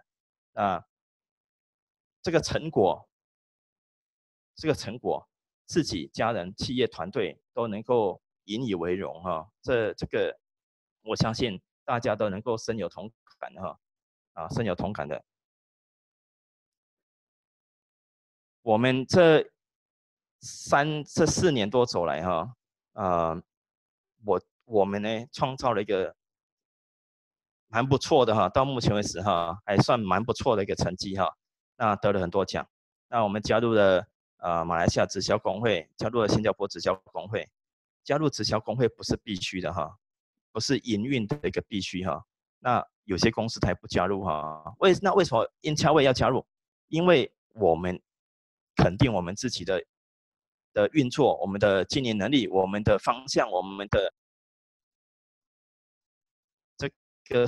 这个成果自己家人企业团队都能够引以为荣这个我相信大家都能够深有同感深有同感的。我们这4年多走来我们呢创造了一个蛮不错的到目前为止还算蛮不错的一个成绩那得了很多奖。那我们加入了马来西亚直销工会，加入了新加坡直销工会。加入直销工会不是必须的不是营运的一个必须那有些公司它不加入那为什么Intel要加入？因为我们肯定我们自己的运作，我们的经营能力，我们的方向，我们的这个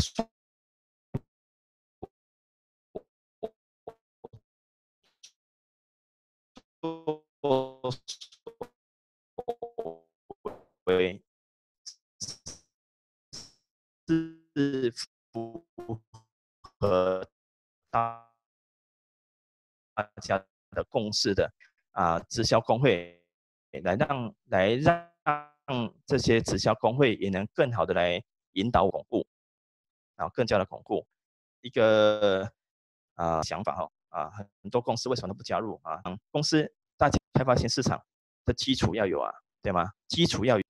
为是符合大家的共识的直销工会来让这些直销工会也能更好的来引导巩固更加的巩固一个想法很多公司为什么都不加入公司大家开发新市场的基础要有对吗？基础要有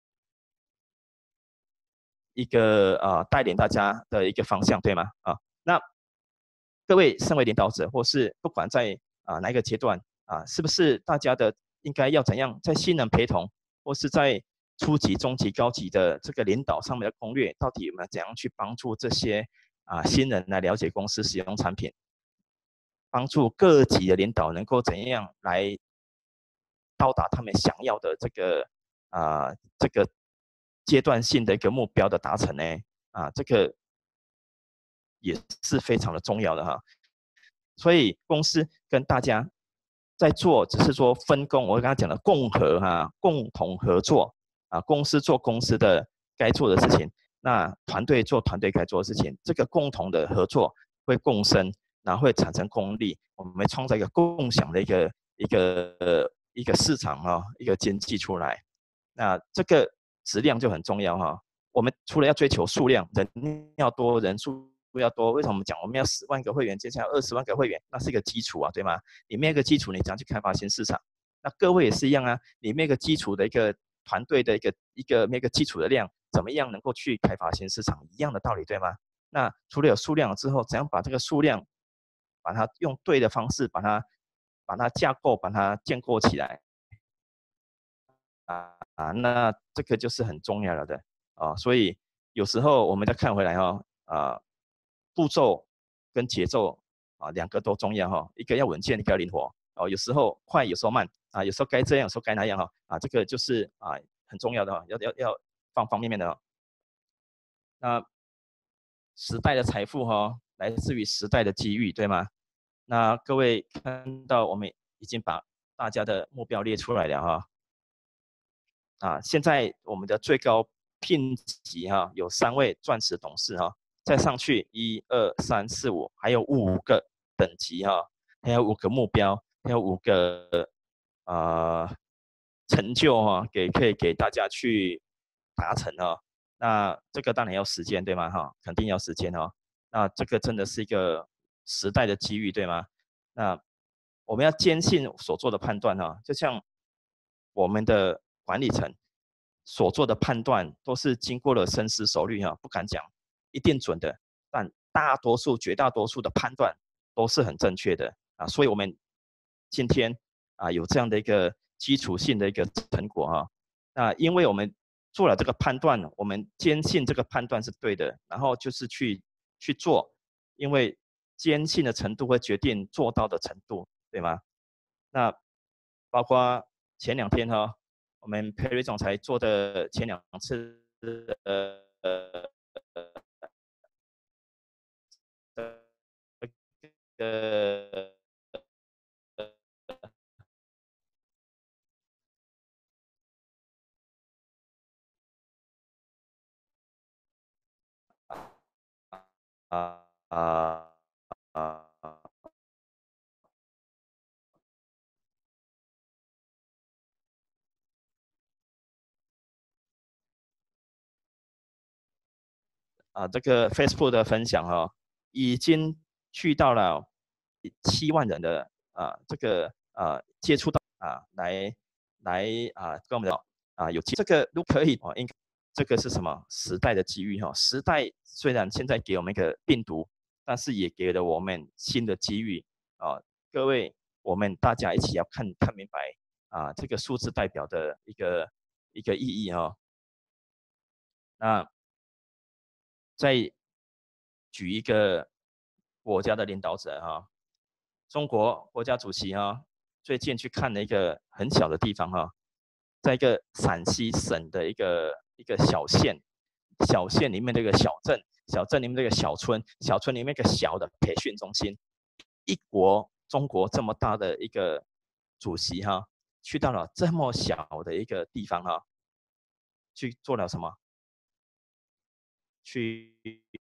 一个带领大家的一个方向，对吗？那各位身为领导者，或是不管在哪一个阶段是不是大家的应该要怎样在新人陪同，或是在初级、中级、高级的这个领导上面的攻略，到底我们怎样去帮助这些新人来了解公司、使用产品，帮助各级的领导能够怎样来到达他们想要的这个阶段性的一个目标的达成呢？这个也是非常的重要的哈。所以公司跟大家在做，只是说分工，我刚刚讲的共同合作公司做公司的该做的事情，那团队做团队该做的事情，这个共同的合作会共生，然后会产生功利，我们会创造一个共享的一个市场一个经济出来。那这个质量就很重要哈。我们除了要追求数量，人要多，人数要多，为什么我们讲我们要10万个会员，接下来20万个会员，那是一个基础对吗？你没有一个基础，你怎样去开发新市场？那各位也是一样你没有一个基础的一个团队的没有一个基础的量，怎么样能够去开发新市场？一样的道理对吗？那除了有数量之后，怎样把这个数量，把它用对的方式，把它架构，把它建构起来那这个就是很重要了的所以有时候我们再看回来步骤跟节奏两个都重要一个要稳健，一个要灵活有时候快，有时候慢有时候该这样，有时候该那样这个就是很重要的要方方面面的那时代的财富来自于时代的机遇，对吗？那各位看到我们已经把大家的目标列出来了现在我们的最高聘级有3位钻石董事再上去1、2、3、4、5，还有5个等级还有5个目标，还有5个成就可以给大家去达成那这个当然要时间对吗肯定要时间那这个真的是一个时代的机遇对吗？那我们要坚信所做的判断就像我们的管理层所做的判断都是经过了深思熟虑不敢讲一定准的，但绝大多数的判断都是很正确的所以我们今天有这样的一个基础性的一个成果那因为我们做了这个判断，我们坚信这个判断是对的，然后就是去做，因为坚信的程度会决定做到的程度，对吗？那包括前2天我们佩瑞总裁做的前2次啊啊啊这个 Facebook 的分享已经去到了7万人的这个接触到来跟我们有这个都可以应该这个是什么时代的机遇时代虽然现在给我们一个病毒，但是也给了我们新的机遇各位，我们大家一起要看明白这个数字代表的一个意义那再举一个国家的领导者中国国家主席最近去看了一个很小的地方在一个陕西省的一个小县里面的一个小镇里面的一个小村里面一个小的培训中心，中国这么大的一个主席去到了这么小的一个地方去做了什么？去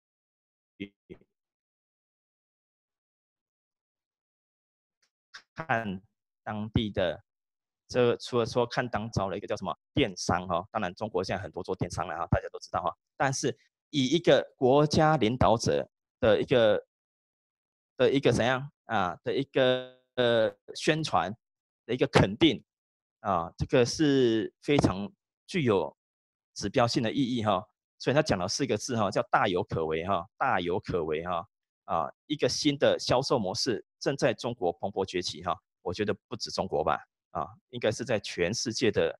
看当地的除了说看当招了一个叫什么电商当然中国现在很多做电商了大家都知道但是以一个国家领导者的一个怎样的一个宣传的一个肯定这个是非常具有指标性的意义所以他讲了4个字叫大有可为大有可为一个新的销售模式正在中国蓬勃崛起我觉得不止中国吧应该是在全世界的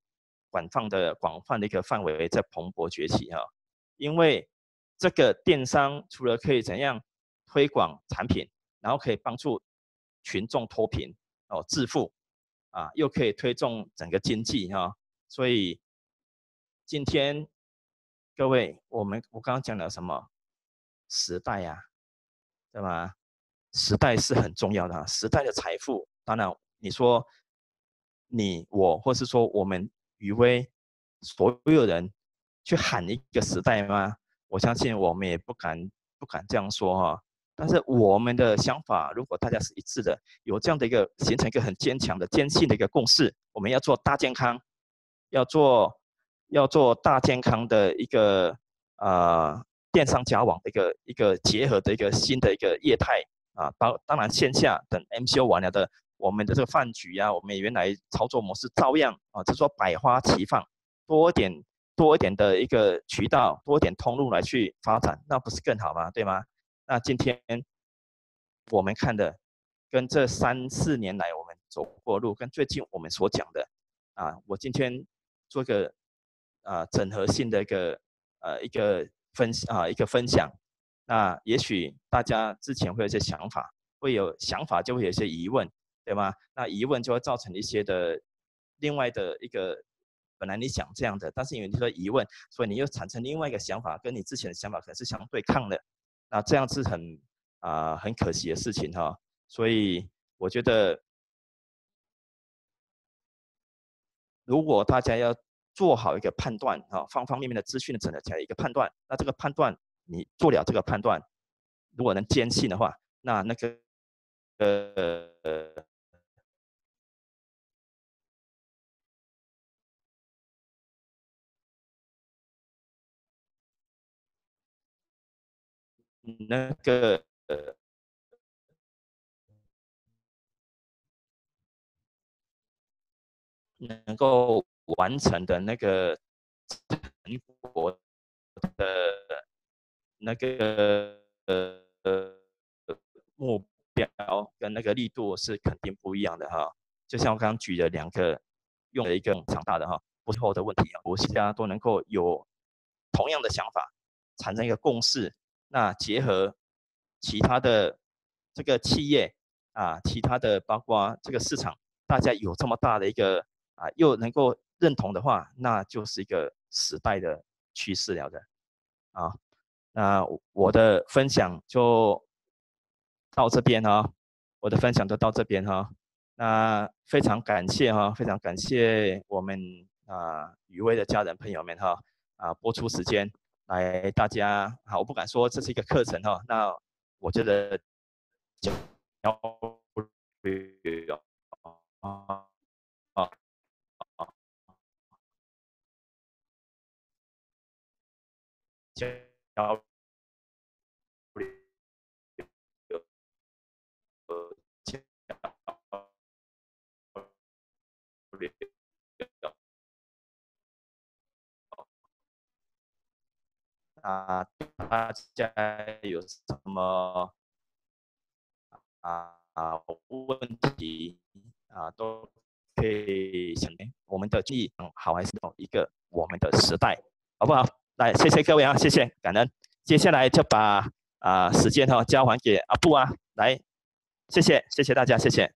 广泛的一个范围在蓬勃崛起哈。因为这个电商除了可以怎样推广产品，然后可以帮助群众脱贫致富又可以推动整个经济哈。所以今天各位，我刚刚讲了什么时代呀，对吧？时代是很重要的，时代的财富。当然，你说你我，或是说我们余威所有人去喊一个时代吗？我相信我们也不敢这样说哈。但是我们的想法，如果大家是一致的，有这样的一个形成一个很坚强的、坚信的一个共识，我们要做大健康，要做大健康的一个电商加网的一个结合的一个新的一个业态当然线下等 MCO 完了的，我们的这个饭局我们原来操作模式照样就是说百花齐放，多一点的一个渠道，多一点通路来去发展，那不是更好吗？对吗？那今天我们看的跟这3、4年来我们走过路，跟最近我们所讲的我今天做个整合性的一个分享。那也许大家之前会有一些想法，就会有一些疑问，对吗？那疑问就会造成一些的另外的一个本来你想这样的，但是因为你说疑问，所以你又产生另外一个想法，跟你之前的想法可能是相对抗的。那这样是很可惜的事情哈。所以我觉得，如果大家要做好一个判断方方面面的资讯的整合起来一个判断，那这个判断你做了这个判断，如果能坚信的话，那个那个能够完成的那个成果的那个目标跟那个力度是肯定不一样的哈。就像我刚刚举的2个，用了一个强大的不是后的问题国家都能够有同样的想法，产生一个共识，那结合其他的这个企业其他的包括这个市场，大家有这么大的一个又能够认同的话，那就是一个时代的趋势了的那我的分享就到这边我的分享就到这边那非常感谢非常感谢我们余威的家人朋友们播出时间来大家我不敢说这是一个课程那我觉得交流交流大家有什么问题都可以想我们的记忆好还是一个我们的时代，好不好？来，谢谢各位谢谢，感恩。接下来就把时间交还给阿布来，谢谢大家，谢谢。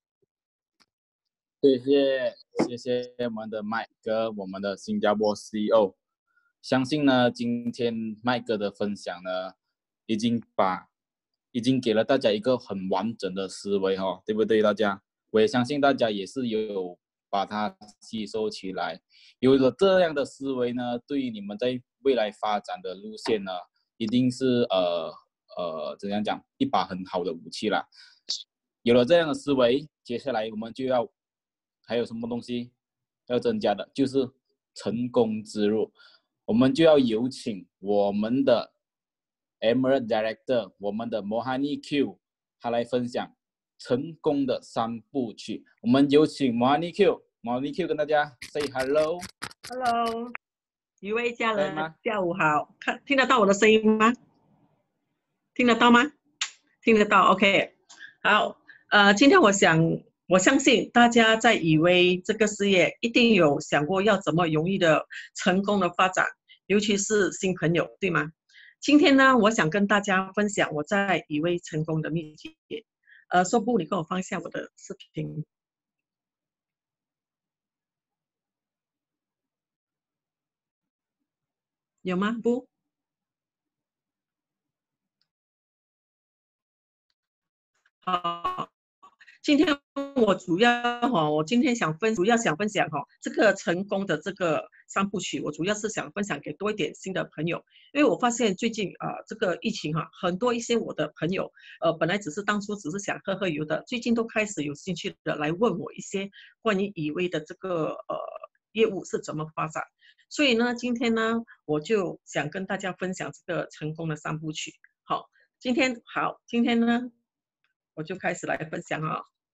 谢谢我们的麦哥，我们的新加坡 CEO。相信呢，今天麦哥的分享呢，已经给了大家一个很完整的思维对不对？大家，我也相信大家也是有把它吸收起来。有了这样的思维呢，对于你们在未来发展的路线呢，一定是怎样讲，一把很好的武器啦。有了这样的思维，接下来我们就要还有什么东西要增加的，就是成功之路。我们就要有请我们的 Emerald Director， 我们的 Mohani Q， 他来分享成功的3部曲。我们有请 Mohani Q，Mohani Q 跟大家 say hello。Hello， 余威家人，下午好，听得到我的声音吗？听得到吗？听得到 ，OK。好，今天我我相信大家在以为这个事业一定有想过要怎么容易的成功的发展，尤其是新朋友，对吗？今天呢，我想跟大家分享我在以为成功的秘诀。说不，你跟我放下我的视频。有吗？不。好。今天我今天主要想分享这个成功的这个三部曲，我主要是想分享给多一点新的朋友，因为我发现最近这个疫情很多一些我的朋友本来当初只是想喝喝油的，最近都开始有兴趣的来问我一些关于以微的这个业务是怎么发展，所以呢，今天呢我就想跟大家分享这个成功的三部曲。好，今天呢我就开始来分享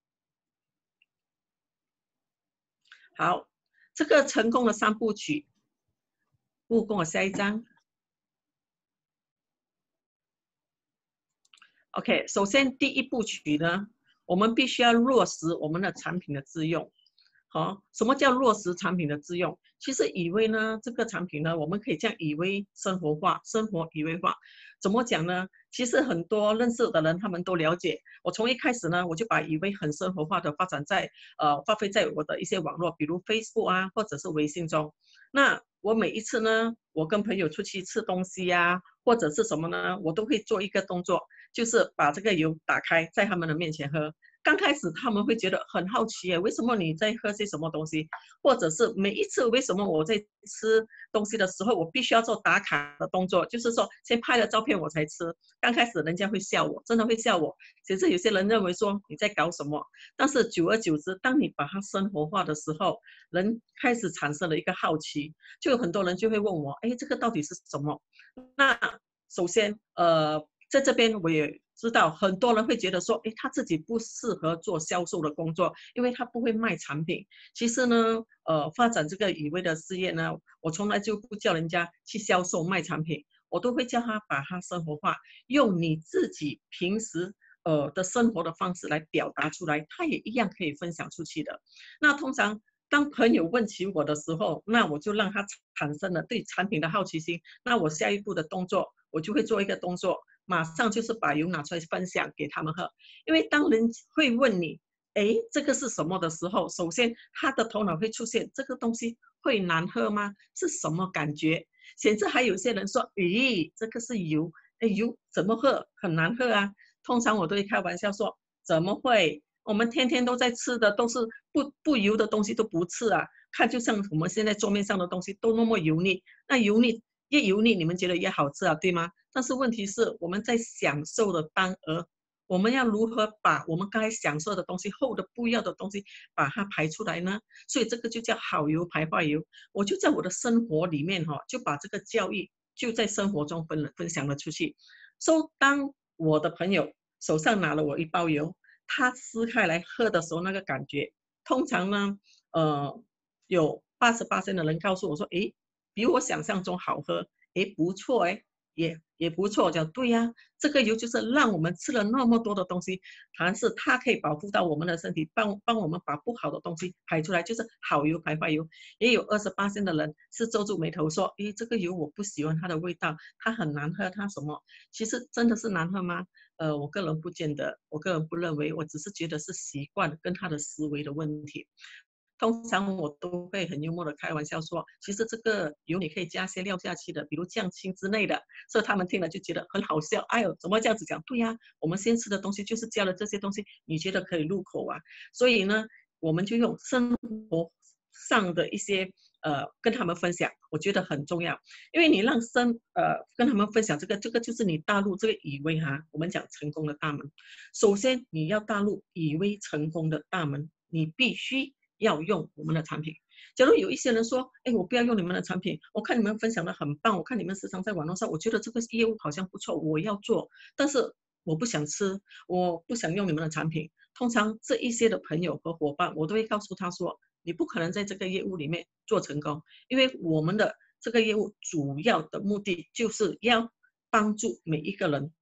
好，这个成功的三部曲，不跟我下一张。OK， 首先第一部曲呢，我们必须要落实我们的产品的自用。好，什么叫落实产品的自用？其实以微呢，这个产品呢，我们可以将以微生活化，生活以微化。怎么讲呢？其实很多认识的人他们都了解。我从一开始呢，我就把以微很生活化的发展在发挥在我的一些网络，比如 Facebook 啊，或者是微信中。那我每一次呢，我跟朋友出去吃东西啊，或者是什么呢，我都会做一个动作，就是把这个油打开，在他们的面前喝。刚开始他们会觉得很好奇为什么你在喝些什么东西，或者是每一次为什么我在吃东西的时候，我必须要做打卡的动作，就是说先拍了照片我才吃。刚开始人家会笑我，真的会笑我。其实有些人认为说你在搞什么，但是久而久之，当你把它生活化的时候，人开始产生了一个好奇，就有很多人就会问我，哎，这个到底是什么？那首先，在这边我也知道很多人会觉得说，哎，他自己不适合做销售的工作，因为他不会卖产品。其实呢，发展这个以微的事业呢，我从来就不叫人家去销售卖产品，我都会叫他把它生活化，用你自己平时的生活的方式来表达出来，他也一样可以分享出去的。那通常当朋友问起我的时候，那我就让他产生了对产品的好奇心，那我下一步的动作，我就会做一个动作，马上就是把油拿出来分享给他们喝。因为当人会问你，哎，这个是什么的时候，首先他的头脑会出现这个东西会难喝吗？是什么感觉？甚至还有些人说，咦，这个是油，哎，油怎么喝？很难喝啊。通常我都会开玩笑说，怎么会？我们天天都在吃的都是不油的东西都不吃啊，看就像我们现在桌面上的东西都那么油腻，那油腻越油腻你们觉得越好吃啊，对吗？但是问题是我们在享受的当儿，我们要如何把我们刚才享受的东西后的不要的东西把它排出来呢？所以这个就叫好油排坏油。我就在我的生活里面就把这个教育就在生活中分享了出去。当我的朋友手上拿了我一包油，他撕开来喝的时候那个感觉，通常呢，有88%的人告诉我说，诶，比我想象中好喝，诶，不错，也不错。讲对呀，这个油就是让我们吃了那么多的东西，但是它可以保护到我们的身体，帮我们把不好的东西排出来，就是好油排坏油。也有28%的人是皱住眉头说，诶，这个油我不喜欢它的味道，它很难喝，它什么？其实真的是难喝吗？我个人不见得，我个人不认为，我只是觉得是习惯跟他的思维的问题。通常我都会很幽默的开玩笑说，其实这个油你可以加些料下去的，比如酱青之类的，所以他们听了就觉得很好笑。哎呦，怎么这样子讲？对呀，我们先吃的东西就是加了这些东西，你觉得可以入口啊？所以呢，我们就用生活上的一些跟他们分享，我觉得很重要，因为你让跟他们分享这个就是你大陆这个以微我们讲成功的大门。首先你要大陆以微成功的大门，你必须要用我们的产品。假如有一些人说，哎，我不要用你们的产品，我看你们分享的很棒，我看你们时常在网络上，我觉得这个业务好像不错，我要做，但是我不想吃，我不想用你们的产品。通常这一些的朋友和伙伴，我都会告诉他说，你不可能在这个业务里面做成功，因为我们的这个业务主要的目的就是要帮助每一个人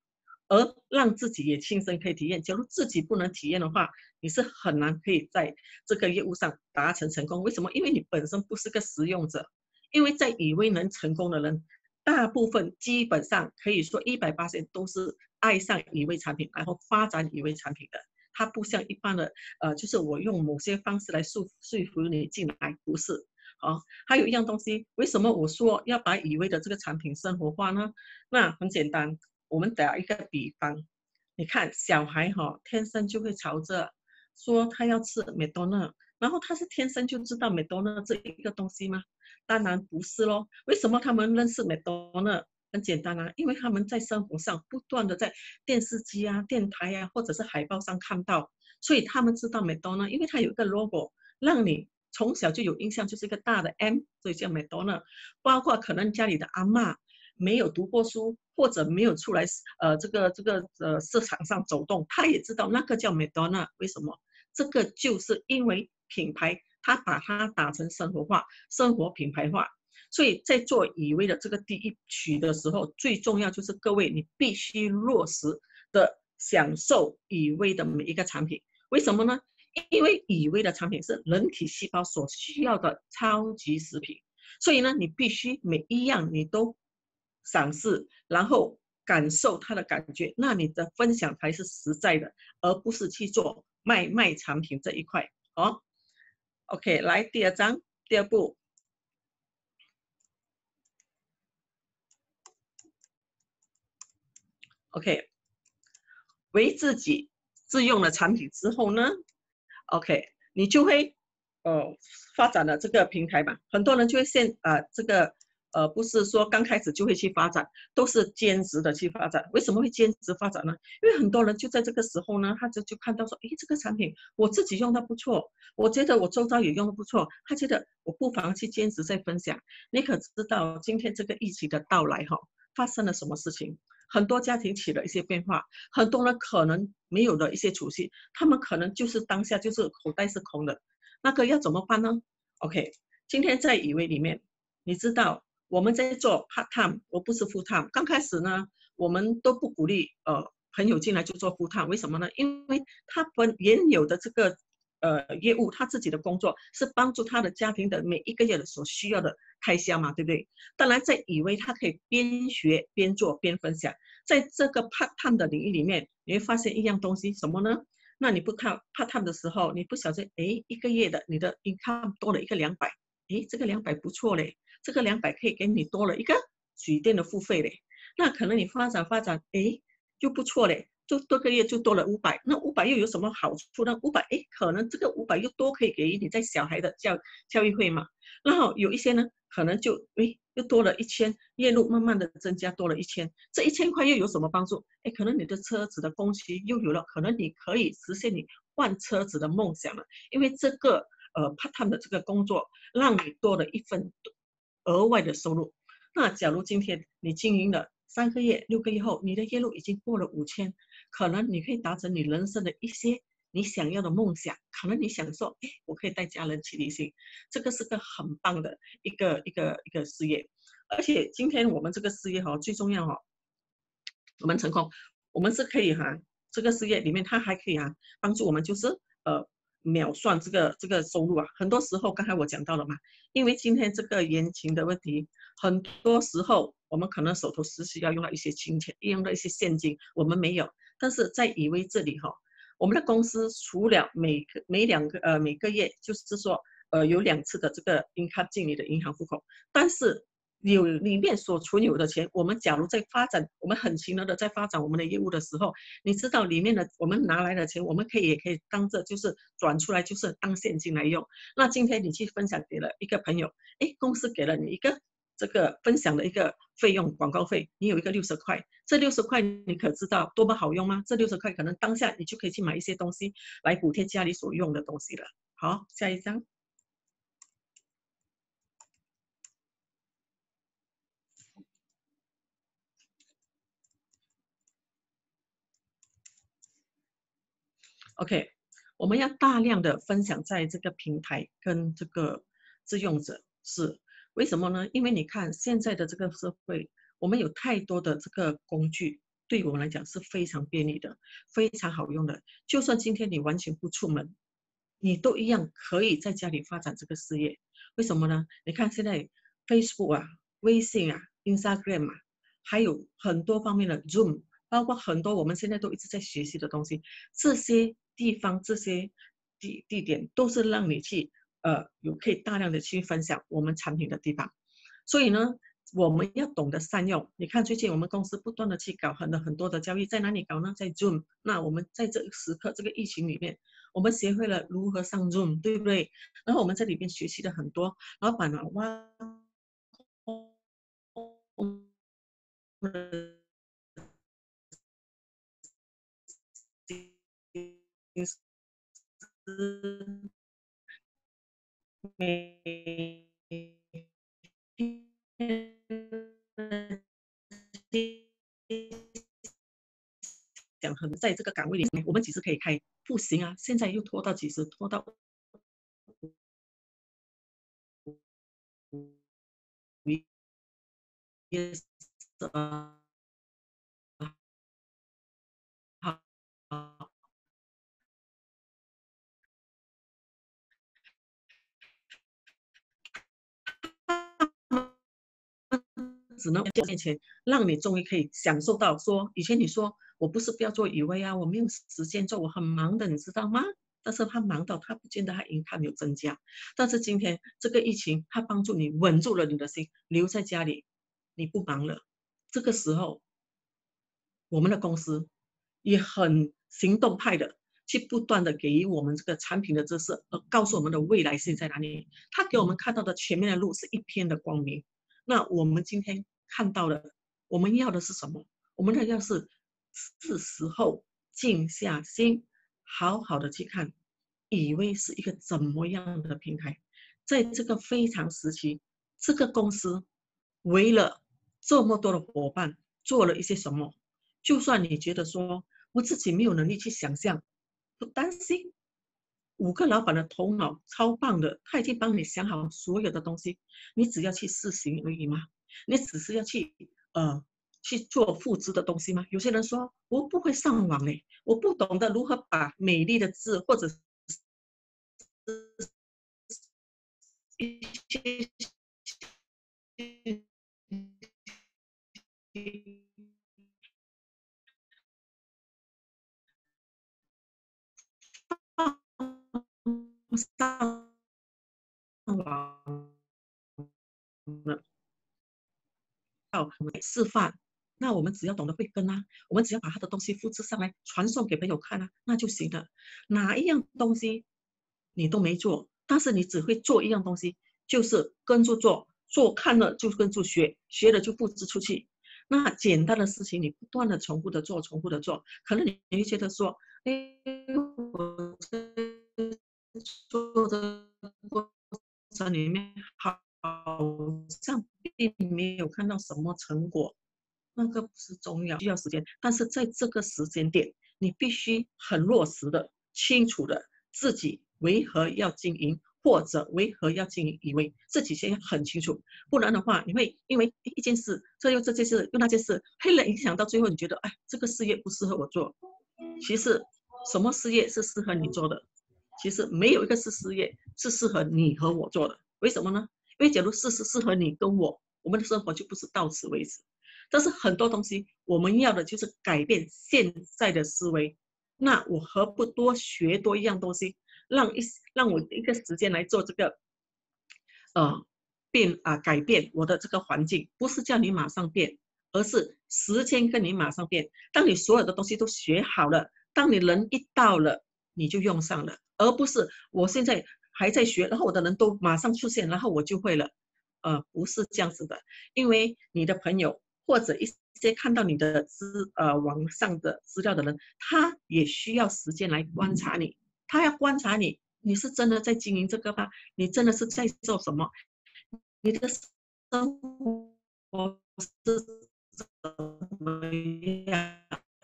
而让自己也亲身可以体验。假如自己不能体验的话，你是很难可以在这个业务上达成成功。为什么？因为你本身不是个使用者。因为在以为能成功的人，大部分基本上可以说180%都是爱上以为产品，然后发展以为产品的。它不像一般的就是我用某些方式来说服你进来，不是。好，还有一样东西，为什么我说要把以为的这个产品生活化呢？那很简单，我们打一个比方，你看小孩天生就会朝着说他要吃麦当劳，然后他是天生就知道麦当劳这一个东西吗？当然不是咯。为什么他们认识麦当劳？很简单啊，因为他们在生活上不断的在电视机啊、电台啊，或者是海报上看到，所以他们知道麦当劳，因为它有一个 logo，让你从小就有印象，就是一个大的 M， 所以叫麦当劳。包括可能家里的阿嬷没有读过书，或者没有出来市场上走动，他也知道那个叫麦当劳。为什么？这个就是因为品牌，他把它打成生活化、生活品牌化。所以在做以为的这个第一曲的时候，最重要就是各位你必须落实的享受以为的每一个产品。为什么呢？因为以为的产品是人体细胞所需要的超级食品，所以呢，你必须每一样你都赏识，然后感受它的感觉，那你的分享才是实在的，而不是去做卖产品这一块。好 ，OK， 来第二章，第二步。OK， 为自己自用的产品之后呢 ，OK， 你就会发展了这个平台嘛。很多人就会不是说刚开始就会去发展，都是兼职的去发展。为什么会兼职发展呢？因为很多人就在这个时候呢，他就看到说，诶，这个产品我自己用的不错，我觉得我周遭也用的不错，他觉得我不妨去兼职再分享。你可知道今天这个疫情的到来发生了什么事情？很多家庭起了一些变化，很多人可能没有了一些储蓄，他们可能就是当下就是口袋是空的，那个要怎么办呢 ？OK， 今天在以为里面，你知道我们在做 part time， 我不是 full time。刚开始呢，我们都不鼓励朋友进来就做 full time， 为什么呢？因为他原有的这个业务，他自己的工作是帮助他的家庭的每一个月的所需要的开销嘛，对不对？当然，在以为他可以边学边做边分享，在这个 part time 的领域里面，你会发现一样东西，什么呢？那你不看 part time 的时候，你不晓得，哎，一个月的你的 income 多了一个200，哎，这个200不错嘞，这个200可以给你多了一个水电的付费嘞，那可能你发展，哎，就不错嘞。就多个月就多了500，那500又有什么好处呢？500，哎，可能这个500又多可以给你在小孩的教育费嘛。然后有一些呢，可能就又多了1000，月入慢慢的增加多了1000，这1000块又有什么帮助？哎，可能你的车子的工期又有了，可能你可以实现你换车子的梦想了，因为这个part time 的这个工作让你多了一份额外的收入。那假如今天你经营了3个月、6个月后，你的月入已经过了5000，可能你可以达成你人生的一些你想要的梦想。可能你想说，哎，我可以带家人去旅行，这个是个很棒的一个事业。而且今天我们这个事业最重要我们成功，我们是可以这个事业里面它还可以帮助我们就是秒算这个收入啊。很多时候刚才我讲到了嘛，因为今天这个延期的问题，很多时候我们可能手头实时要用到一些金钱，用到一些现金，我们没有。但是在以为这里我们的公司除了每个月就是说有2次的这个 income 进你的银行户口，但是里面所存有的钱，我们假如在发展，我们很勤劳的在发展我们的业务的时候，你知道里面的我们拿来的钱，我们也可以当着就是转出来，就是当现金来用。那今天你去分享给了一个朋友，哎，公司给了你一个这个分享的一个费用，广告费，你有一个60块，这60块你可知道多么好用吗？这60块可能当下你就可以去买一些东西来补贴家里所用的东西了。好，下一张。OK， 我们要大量的分享在这个平台跟这个自用者，是为什么呢？因为你看现在的这个社会，我们有太多的这个工具， 对我们来讲是非常便利的，非常好用的。就算今天你完全不出门，你都一样可以在家里发展这个事业。为什么呢？你看现在 Facebook 啊、微信啊、Instagram 啊，还有很多方面的 Zoom， 包括很多我们现在都一直在学习的东西，这些地方、这些地点都是让你去可以大量的去分享我们产品的地方。所以呢，我们要懂得善用。你看，最近我们公司不断的去搞很多的交易，在哪里搞呢？在 Zoom。那我们在这个时刻，这个疫情里面，我们学会了如何上 Zoom，对不对？然后我们在里面学习了很多。老板啊，哇，每讲很在这个岗位里面，我们几时可以开？不行啊，现在又拖到几时？拖到只能在面前让你终于可以享受到说，以前你说我不是不要做以为啊，我没有时间做，我很忙的，你知道吗？但是他忙到他不见得他income有增加，但是今天这个疫情，他帮助你稳住了你的心，留在家里，你不忙了。这个时候，我们的公司也很行动派的去不断的给予我们这个产品的知识，而告诉我们的未来性在哪里。他给我们看到的前面的路是一片的光明。那我们今天看到的，我们要的是什么？我们要是时候静下心，好好的去看，以为是一个怎么样的平台，在这个非常时期，这个公司为了这么多的伙伴做了一些什么？就算你觉得说我自己没有能力去想象，不担心。5个老板的头脑超棒的，他已经帮你想好所有的东西，你只要去试行而已嘛。你只是要去做复制的东西吗？有些人说我不会上网嘞，我不懂得如何把美丽的字或者一些上网示范，那我们只要懂得会跟啊，我们只要把他的东西复制上来，传送给朋友看啊，那就行了。哪一样东西你都没做，但是你只会做一样东西，就是跟着做，做看了就跟着学，学了就复制出去。那简单的事情，你不断的重复的做，重复的做，可能你会觉得说，哎，我在做的过程里面好像并没有看到什么成果，那个不是重要，需要时间。但是在这个时间点，你必须很落实的、清楚的自己为何要经营，或者为何要经营以为自己先很清楚，不然的话，你会因为一件事，这件事又那件事，黑了影响到最后，你觉得哎，这个事业不适合我做。其实什么事业是适合你做的？其实没有一个是事业是适合你和我做的。为什么呢？因为假如事实适合你跟我，我们的生活就不是到此为止。但是很多东西我们要的就是改变现在的思维。那我何不多学多一样东西，让我一个时间来做这个改变我的这个环境，不是叫你马上变，而是时间跟你马上变。当你所有的东西都学好了，当你人一到了，你就用上了，而不是我现在还在学，然后我的人都马上出现，然后我就会了。不是这样子的，因为你的朋友或者一些看到你的网上的资料的人，他也需要时间来观察你，他要观察你，你是真的在经营这个吗？你真的是在做什么？你的生活是怎么样？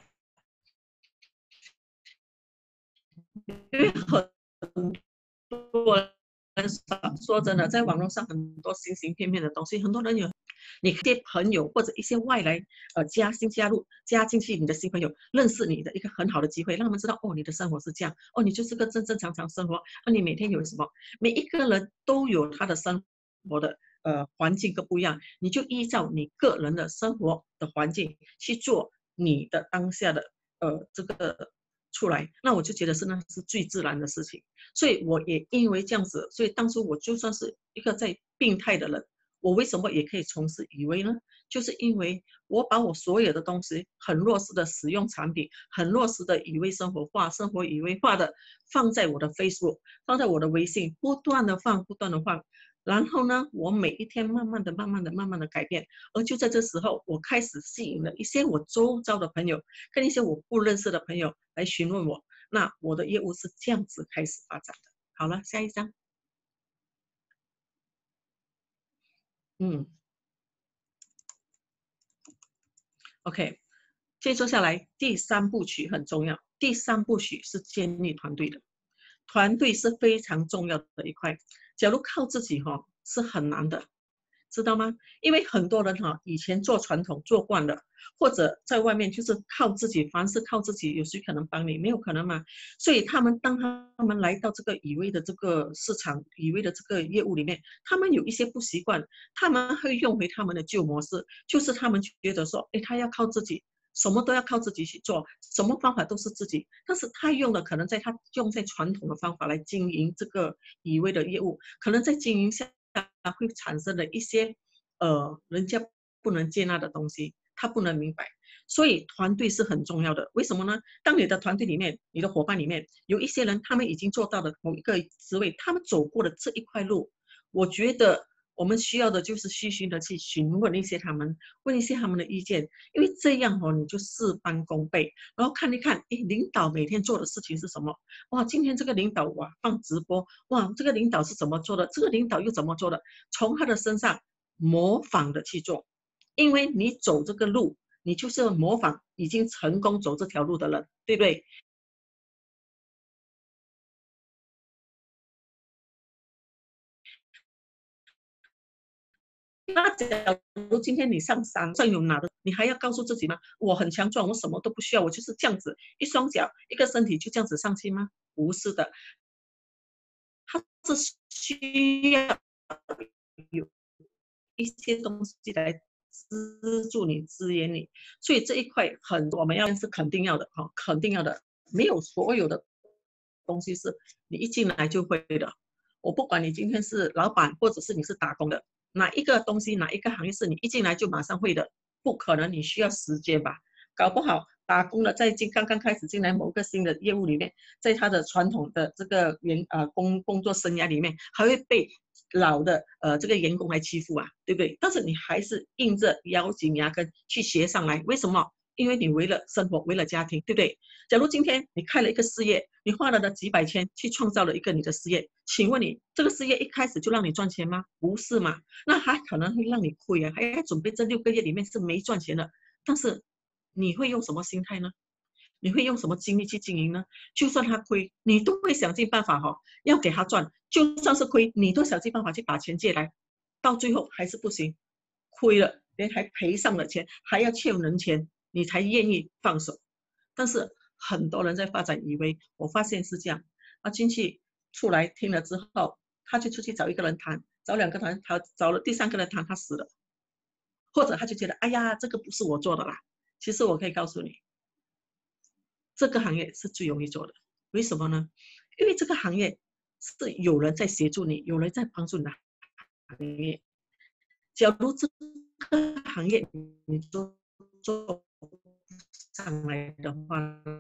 因为很多人说真的，在网络上很多形形片片的东西，很多人有你这些朋友或者一些外来加进去你的新朋友，认识你的一个很好的机会，让他们知道哦，你的生活是这样，哦，你就是个正正常常生活，你每天有什么？每一个人都有他的生活的环境各不一样，你就依照你个人的生活的环境去做你的当下的这个出来，那我就觉得那是最自然的事情。所以我也因为这样子，所以当初我就算是一个在病态的人，我为什么也可以从事以为呢？就是因为我把我所有的东西很落实的使用产品，很落实的以为生活化、生活以为化的放在我的 Facebook， 放在我的微信，不断的放，不断的放。然后呢，我每一天慢慢的改变，而就在这时候，我开始吸引了一些我周遭的朋友，跟一些我不认识的朋友来询问我，那我的业务是这样子开始发展的。好了，下一张。OK， 接着下来第三部曲很重要，第三部曲是建立团队的，团队是非常重要的一块。假如靠自己是很难的，知道吗？因为很多人以前做传统做惯了，或者在外面就是靠自己，凡是靠自己，有谁可能帮你？没有可能嘛。所以当他们来到这个以为的这个市场，以为的这个业务里面，他们有一些不习惯，他们会用回他们的旧模式，就是他们觉得说，他要靠自己。什么都要靠自己去做，什么方法都是自己，但是他用的可能他用在传统的方法来经营这个以为的业务，可能在经营下会产生的一些人家不能接纳的东西，他不能明白，所以团队是很重要的。为什么呢？当你的团队里面，你的伙伴里面有一些人，他们已经做到了某一个职位，他们走过的这一块路，我觉得我们需要的就是虚心的去询问一些问一些他们的意见，因为这样你就事半功倍，然后看一看，领导每天做的事情是什么？哇，今天这个领导放直播，哇，这个领导是怎么做的？这个领导又怎么做的？从他的身上模仿的去做，因为你走这个路，你就是模仿已经成功走这条路的人，对不对？那假如今天你上山上有哪的，你还要告诉自己吗？我很强壮，我什么都不需要，我就是这样子，一双脚一个身体就这样子上去吗？不是的，它是需要有一些东西来资助你、支援你，所以这一块我们是肯定要的，肯定要的，没有所有的东西是你一进来就会的。我不管你今天是老板，或者是你是打工的，哪一个东西、哪一个行业是你一进来就马上会的，不可能，你需要时间吧？搞不好打工的刚刚开始进来某个新的业务里面，在他的传统的这个工作生涯里面，还会被老的这个员工来欺负啊，对不对？但是你还是硬着咬紧牙根去学上来，为什么？因为你为了生活，为了家庭，对不对？假如今天你开了一个事业，你花了几百千去创造了一个你的事业，请问你这个事业一开始就让你赚钱吗？不是嘛？那还可能会让你亏啊，还要准备这6个月里面是没赚钱的，但是你会用什么心态呢？你会用什么精力去经营呢？就算他亏，你都会想尽办法要给他赚。就算是亏，你都想尽办法去把钱借来，到最后还是不行，亏了，连还赔上了钱，还要欠人钱，你才愿意放手。但是很多人在发展以为，我发现是这样，进去出来听了之后，他就出去找一个人谈，找2个谈，他找了第3个人谈，他死了，或者他就觉得，哎呀，这个不是我做的啦。其实我可以告诉你，这个行业是最容易做的，为什么呢？因为这个行业是有人在协助你，有人在帮助你的行业。假如这个行业你做不上来的话，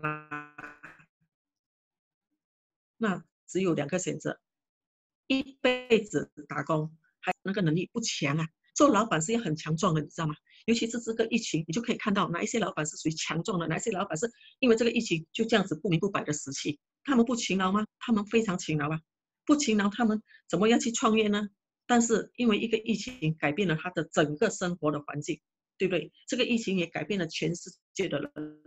那只有2个选择：一辈子打工，还有那个能力不强啊。做老板是要很强壮的，你知道吗？尤其是这个疫情，你就可以看到哪一些老板是属于强壮的，哪一些老板是因为这个疫情就这样子不明不白的死去。他们不勤劳吗？他们非常勤劳啊！不勤劳，他们怎么样去创业呢？但是因为一个疫情改变了他的整个生活的环境，对不对？这个疫情也改变了全世界的人。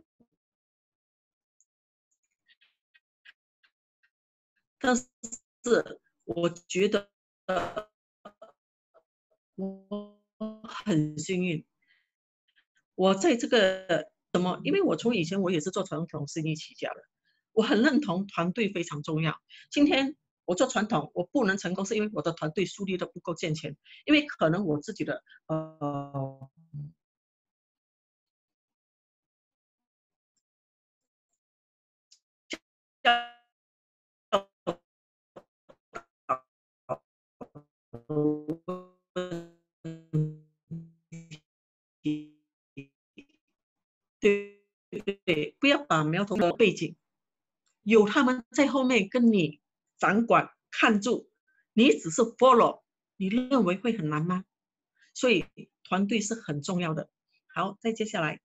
但是我觉得我很幸运，我在这个因为我从以前我也是做传统生意起家的，我很认同团队非常重要。今天我做传统，我不能成功，是因为我的团队树立的不够健全，因为可能我自己的对，不要把苗头的背景有他们在后面跟你掌管看住，你只是 follow， 你认为会很难吗？所以团队是很重要的。好，再接下来，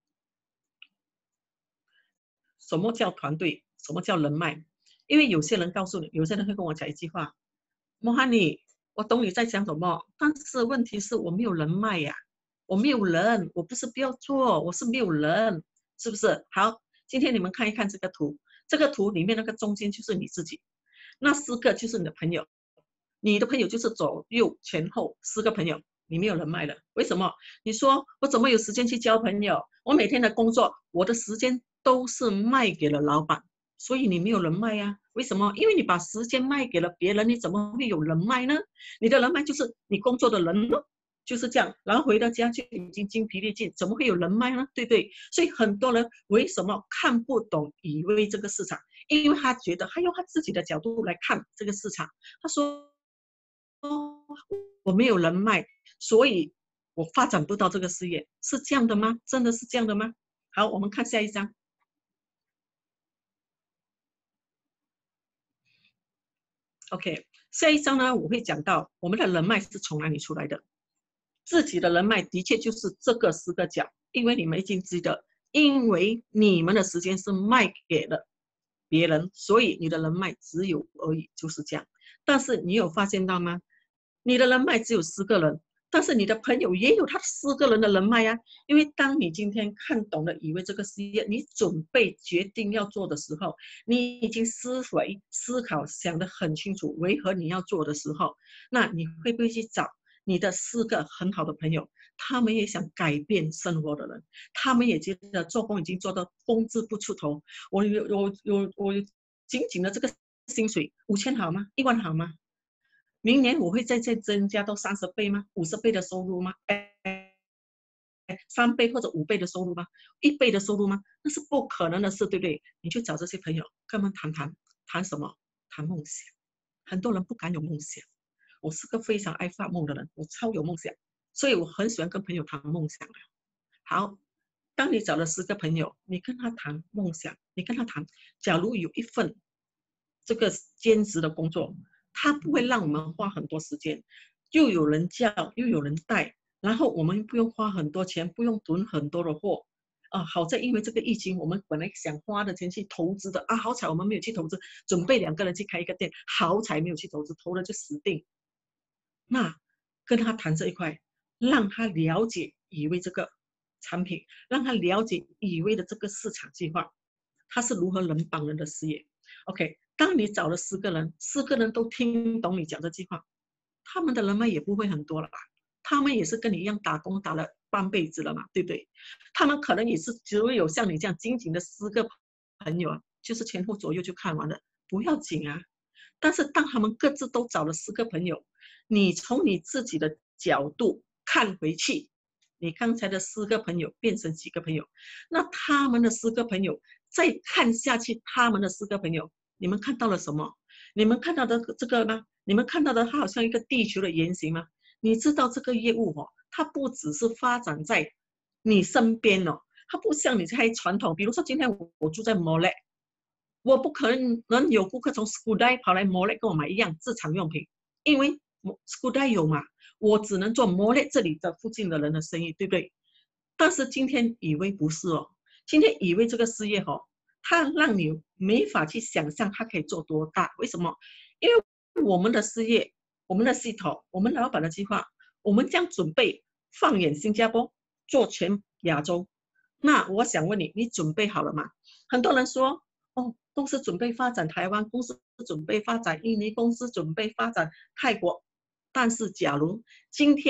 什么叫团队？什么叫人脉？因为有些人告诉你，有些人会跟我讲一句话：莫哈尼，我懂你在讲什么，但是问题是我没有人脉呀，我没有人，我不是不要做，我是没有人，是不是？好，今天你们看一看这个图，这个图里面那个中间就是你自己，那4个就是你的朋友，你的朋友就是左右前后4个朋友，你没有人脉了。为什么？你说我怎么有时间去交朋友？我每天的工作，我的时间都是卖给了老板，所以你没有人脉呀。为什么？因为你把时间卖给了别人，你怎么会有人脉呢？你的人脉就是你工作的人咯，就是这样，然后回到家就已经精疲力尽，怎么会有人脉呢？对不对？所以很多人为什么看不懂以为这个市场？因为他觉得他用他自己的角度来看这个市场，他说我没有人脉，所以我发展不到这个事业，是这样的吗？真的是这样的吗？好，我们看下一张。OK， 下一章呢，我会讲到我们的人脉是从哪里出来的。自己的人脉的确就是这个4个角，因为你们已经知道，因为你们的时间是卖给了别人，所以你的人脉只有而已，就是这样。但是你有发现到吗？你的人脉只有4个人，但是你的朋友也有他4个人的人脉呀。因为当你今天看懂了以为这个事业，你准备决定要做的时候，你已经思考想得很清楚为何你要做的时候，那你会不会去找你的4个很好的朋友？他们也想改变生活的人，他们也觉得做工已经做到工资不出头，我仅仅的这个薪水5000好吗？1万好吗？明年我会再增加到30倍吗？50倍的收入吗？3倍或者5倍的收入吗？1倍的收入吗？那是不可能的事，对不对？你就找这些朋友，跟他们谈什么？谈梦想。很多人不敢有梦想，我是个非常爱发梦的人，我超有梦想，所以我很喜欢跟朋友谈梦想的。好，当你找了4个朋友，你跟他谈梦想，你跟他谈，假如有一份这个兼职的工作，他不会让我们花很多时间，又有人叫，又有人带，然后我们不用花很多钱，不用囤很多的货。好在因为这个疫情，我们本来想花的钱去投资的好彩我们没有去投资，准备2个人去开一个店，好彩没有去投资，投了就死定。那跟他谈这一块，让他了解以为这个产品，让他了解以为的这个市场计划，他是如何人帮人的事业。OK， 当你找了4个人，4个人都听懂你讲这句话，他们的人脉也不会很多了吧？他们也是跟你一样打工打了半辈子了嘛，对不对？他们可能也是只有像你这样仅仅的4个朋友啊，就是前后左右就看完了，不要紧啊。但是当他们各自都找了4个朋友，你从你自己的角度看回去，你刚才的4个朋友变成几个朋友？那他们的4个朋友再看下去，他们的4个朋友，你们看到了什么？你们看到的这个吗？你们看到的它好像一个地球的圆形吗？你知道这个业务它不只是发展在你身边它不像你开传统，比如说今天我住在 Molek， 我不可能有顾客从 Skudai 跑来 Molek 跟我买一样日常用品，因为 Skudai 有嘛，我只能做 Molek 这里的附近的人的生意，对不对？但是今天以为不是今天以为这个事业它让你没法去想象它可以做多大。为什么？因为我们的事业，我们的系统，我们老板的计划，我们将准备放眼新加坡，做全亚洲。那我想问你，你准备好了吗？很多人说公司准备发展台湾，公司准备发展印尼，公司准备发展泰国。但是假如今天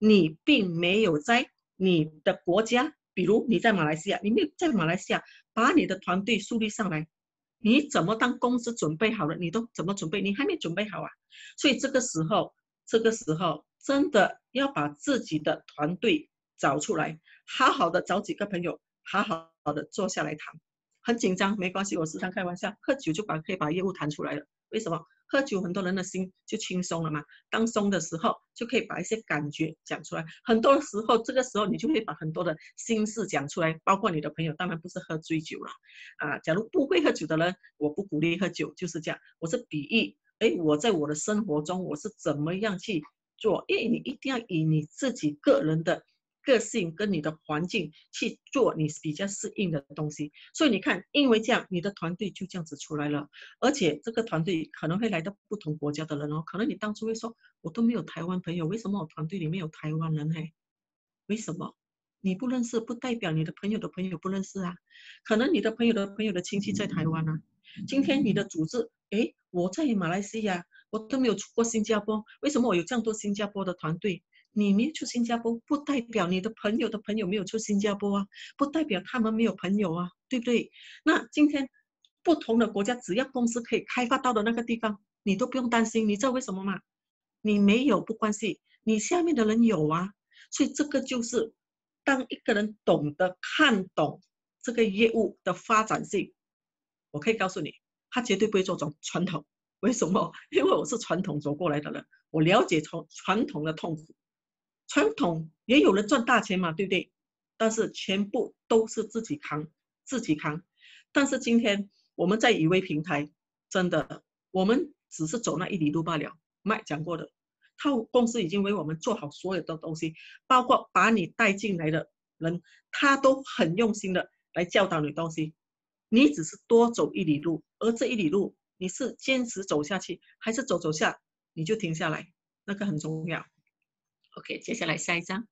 你并没有在你的国家，比如你在马来西亚，你没有在马来西亚把你的团队树立上来，你怎么当公司准备好了，你都怎么准备？你还没准备好啊！所以这个时候真的要把自己的团队找出来，好好的找几个朋友，好好的坐下来谈。很紧张没关系，我时常开玩笑，喝酒就可以把业务谈出来了。为什么？喝酒很多人的心就轻松了嘛。当松的时候，就可以把一些感觉讲出来。很多时候，这个时候你就会把很多的心事讲出来，包括你的朋友，当然不是喝醉酒了啊。假如不会喝酒的人，我不鼓励喝酒，就是这样。我是比喻，我在我的生活中我是怎么样去做，因为你一定要以你自己个人的个性跟你的环境去做你比较适应的东西，所以你看，因为这样，你的团队就这样子出来了，而且这个团队可能会来到不同国家的人哦，可能你当初会说，我都没有台湾朋友，为什么我团队里面有台湾人？为什么？你不认识，不代表你的朋友的朋友不认识啊，可能你的朋友的朋友的亲戚在台湾啊，今天你的组织，我在马来西亚，我都没有出过新加坡，为什么我有这样多新加坡的团队？你没有去新加坡，不代表你的朋友的朋友没有去新加坡啊，不代表他们没有朋友啊，对不对？那今天不同的国家，只要公司可以开发到的那个地方，你都不用担心。你知道为什么吗？你没有不关系，你下面的人有啊。所以这个就是当一个人懂得看懂这个业务的发展性，我可以告诉你，他绝对不会做传统。为什么？因为我是传统走过来的人，我了解传统的痛苦。传统也有人赚大钱嘛，对不对？但是全部都是自己扛，自己扛。但是今天我们在以威平台，真的，我们只是走那一里路罢了。麦讲过的，他公司已经为我们做好所有的东西，包括把你带进来的人，他都很用心的来教导你东西。你只是多走一里路，而这一里路你是坚持走下去，还是走下你就停下来，那个很重要。OK， 接下来下一张。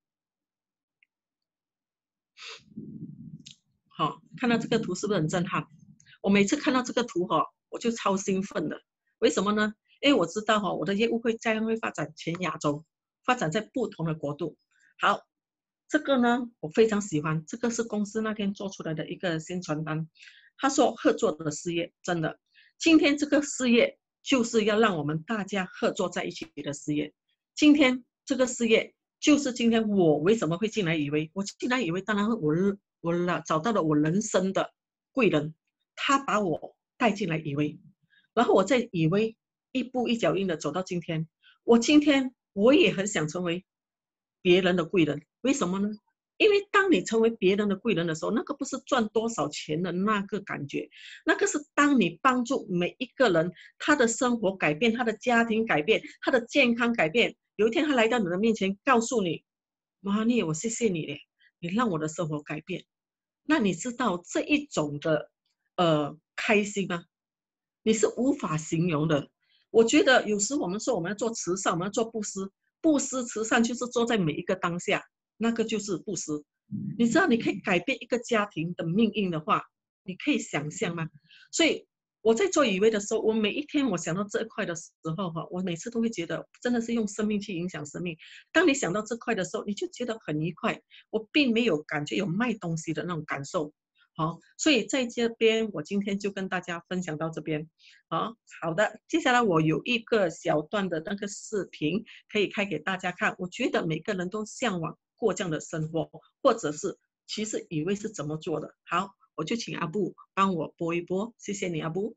好，看到这个图是不是很震撼？我每次看到这个图我就超兴奋的。为什么呢？因为我知道我的业务会将会发展全亚洲，发展在不同的国度。好，这个呢我非常喜欢，这个是公司那天做出来的一个宣传单。他说合作的事业，真的，今天这个事业就是要让我们大家合作在一起的事业。今天这个事业就是今天我为什么会进来以为，我进来以为当然我找到了我人生的贵人，他把我带进来以为，然后我在以为一步一脚印的走到今天。今天我也很想成为别人的贵人，为什么呢？因为当你成为别人的贵人的时候，那个不是赚多少钱的那个感觉，那个是当你帮助每一个人，他的生活改变，他的家庭改变，他的健康改变。有一天他来到你的面前，告诉你：“妈咪，我谢谢你嘞，你让我的生活改变。”那你知道这一种的开心吗？你是无法形容的。我觉得有时我们说我们要做慈善，我们要做布施，布施慈善就是做在每一个当下，那个就是布施。你知道你可以改变一个家庭的命运的话，你可以想象吗？所以我在做以为的时候，我每一天我想到这一块的时候我每次都会觉得真的是用生命去影响生命。当你想到这块的时候，你就觉得很愉快。我并没有感觉有卖东西的那种感受。好，所以在这边我今天就跟大家分享到这边。好的，接下来我有一个小段的那个视频可以开给大家看。我觉得每个人都向往过这样的生活，或者是其实以为是怎么做的。好，我就请阿布帮我播一播，谢谢你，阿布。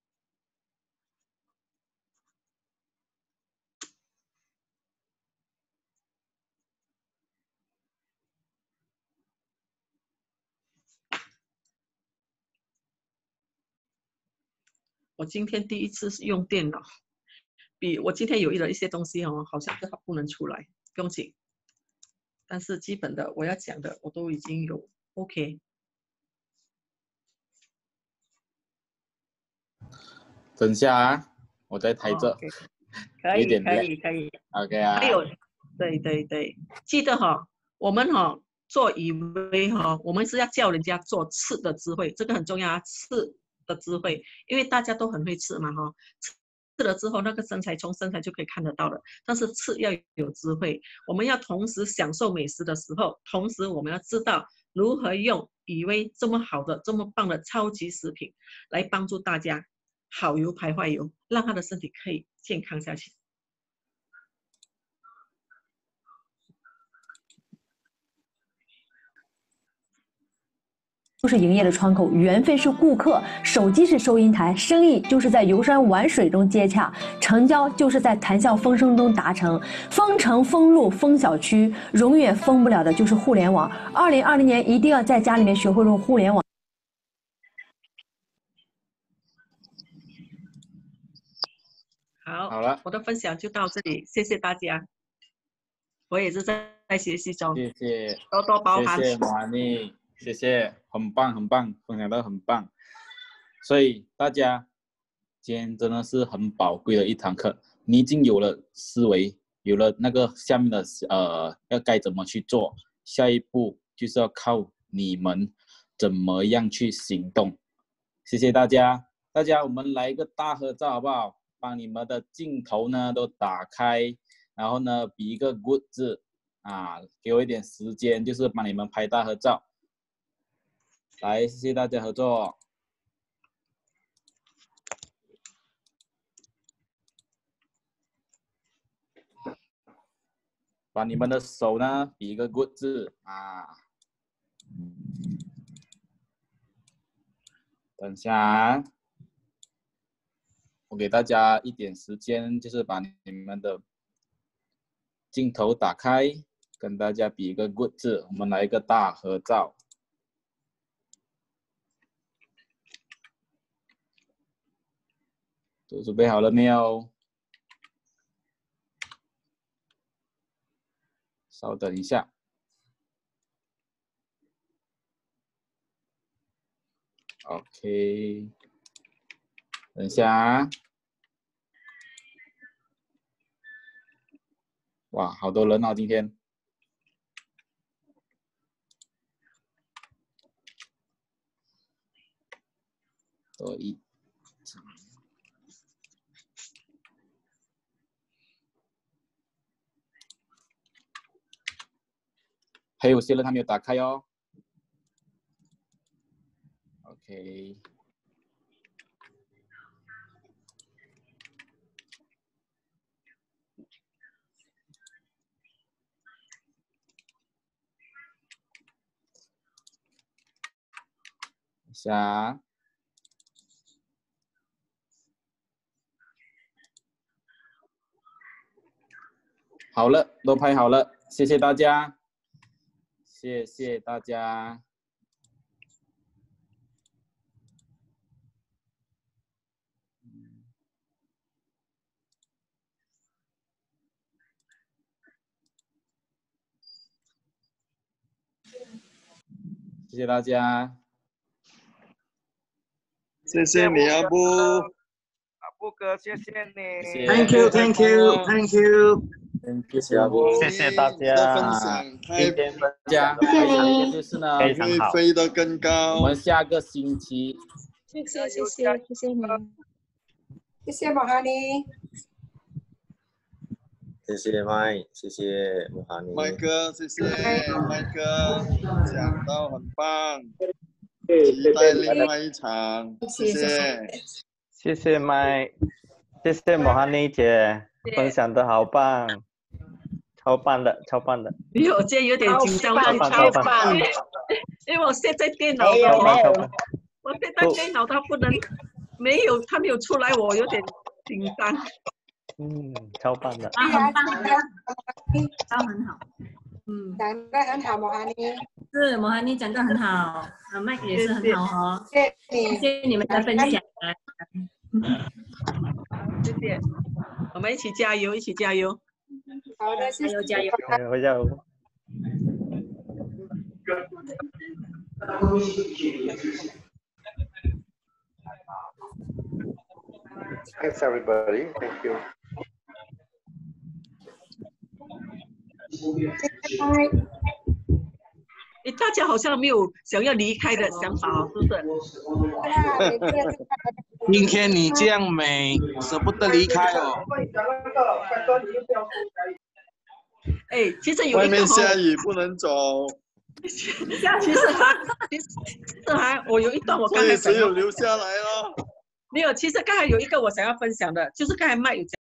我今天第一次是用电脑，我今天有了一些东西好像它不能出来，不用紧。但是基本的我要讲的我都已经有 OK。 等下啊，我在台这。 Okay. 可以。 OK 啊。 还有，对，记得我们做以为我们是要叫人家做吃的智慧，这个很重要啊，吃的智慧，因为大家都很会吃嘛了之后，那个身材从身材就可以看得到了。但是吃要有智慧，我们要同时享受美食的时候，同时我们要知道如何用以为这么好的、这么棒的超级食品来帮助大家好油排坏油，让他的身体可以健康下去。 就是营业的窗口，原费是顾客，手机是收银台，生意就是在游山玩水中接洽，成交就是在谈笑风生中达成。封城、封路、封小区，永远封不了的就是互联网。2020年一定要在家里面学会用互联网。 好了， 我的分享就到这里，谢谢大家。我也是在学习中， 谢谢， 多多包涵。 谢谢马妮，谢谢，很棒很棒，分享得很棒。所以大家今天真的是很宝贵的一堂课，你已经有了思维，有了那个下面的要该怎么去做，下一步就是要靠你们怎么样去行动。谢谢大家，我们来一个大合照好不好？把你们的镜头呢都打开，然后呢比一个 good 字啊，给我一点时间，就是帮你们拍大合照。来，谢谢大家合作。把你们的手呢比一个 good 字啊。等一下，我给大家一点时间，就是把你们的镜头打开，跟大家比一个 good 字，我们来一个大合照。都准备好了没有？稍等一下。OK， 等一下啊。哇，好多人哦，今天。多一。还有些人还没有打开哦。OK。一下。好了，都拍好了，谢谢大家，谢谢大家。谢谢大家， 谢谢你阿布， 阿布哥，谢谢你。 Thank you, thank you, thank you。 谢谢阿布， 谢谢大家。 今天大家还有一个就是呢， 非常好， 飞得更高。 我们下个星期， 谢谢你，谢谢莫哈尼， 谢谢麦，谢谢莫哈尼。 麦哥，谢谢麦哥，讲到很棒，期待另外一场，谢谢。 谢谢麦，谢谢莫哈尼姐，分享的好棒，超棒的，超棒的。 我今天有点紧张， 超棒， 因为我现在电脑我现在电脑它不能它没有出来，我有点紧张。 超棒的。 很棒的， 很好。 讲得很好，莫哈尼。 是莫哈尼讲得很好，麦克也是很好哦。 谢谢你们的分享。 谢谢，我们一起加油，一起加油。 好的，谢谢， 加油， 加油，加油。 Thanks everybody. Thank you. Bye. 大家好像没有想要离开的想法哦，是不是？ 今天你这样美，舍不得离开哦。 哎，其实有外一个面下雨不能走， 其实我有一段我刚所以才想要只有留下来了。 没有，其实刚才有一个我想要分享的，就是刚才麦有讲。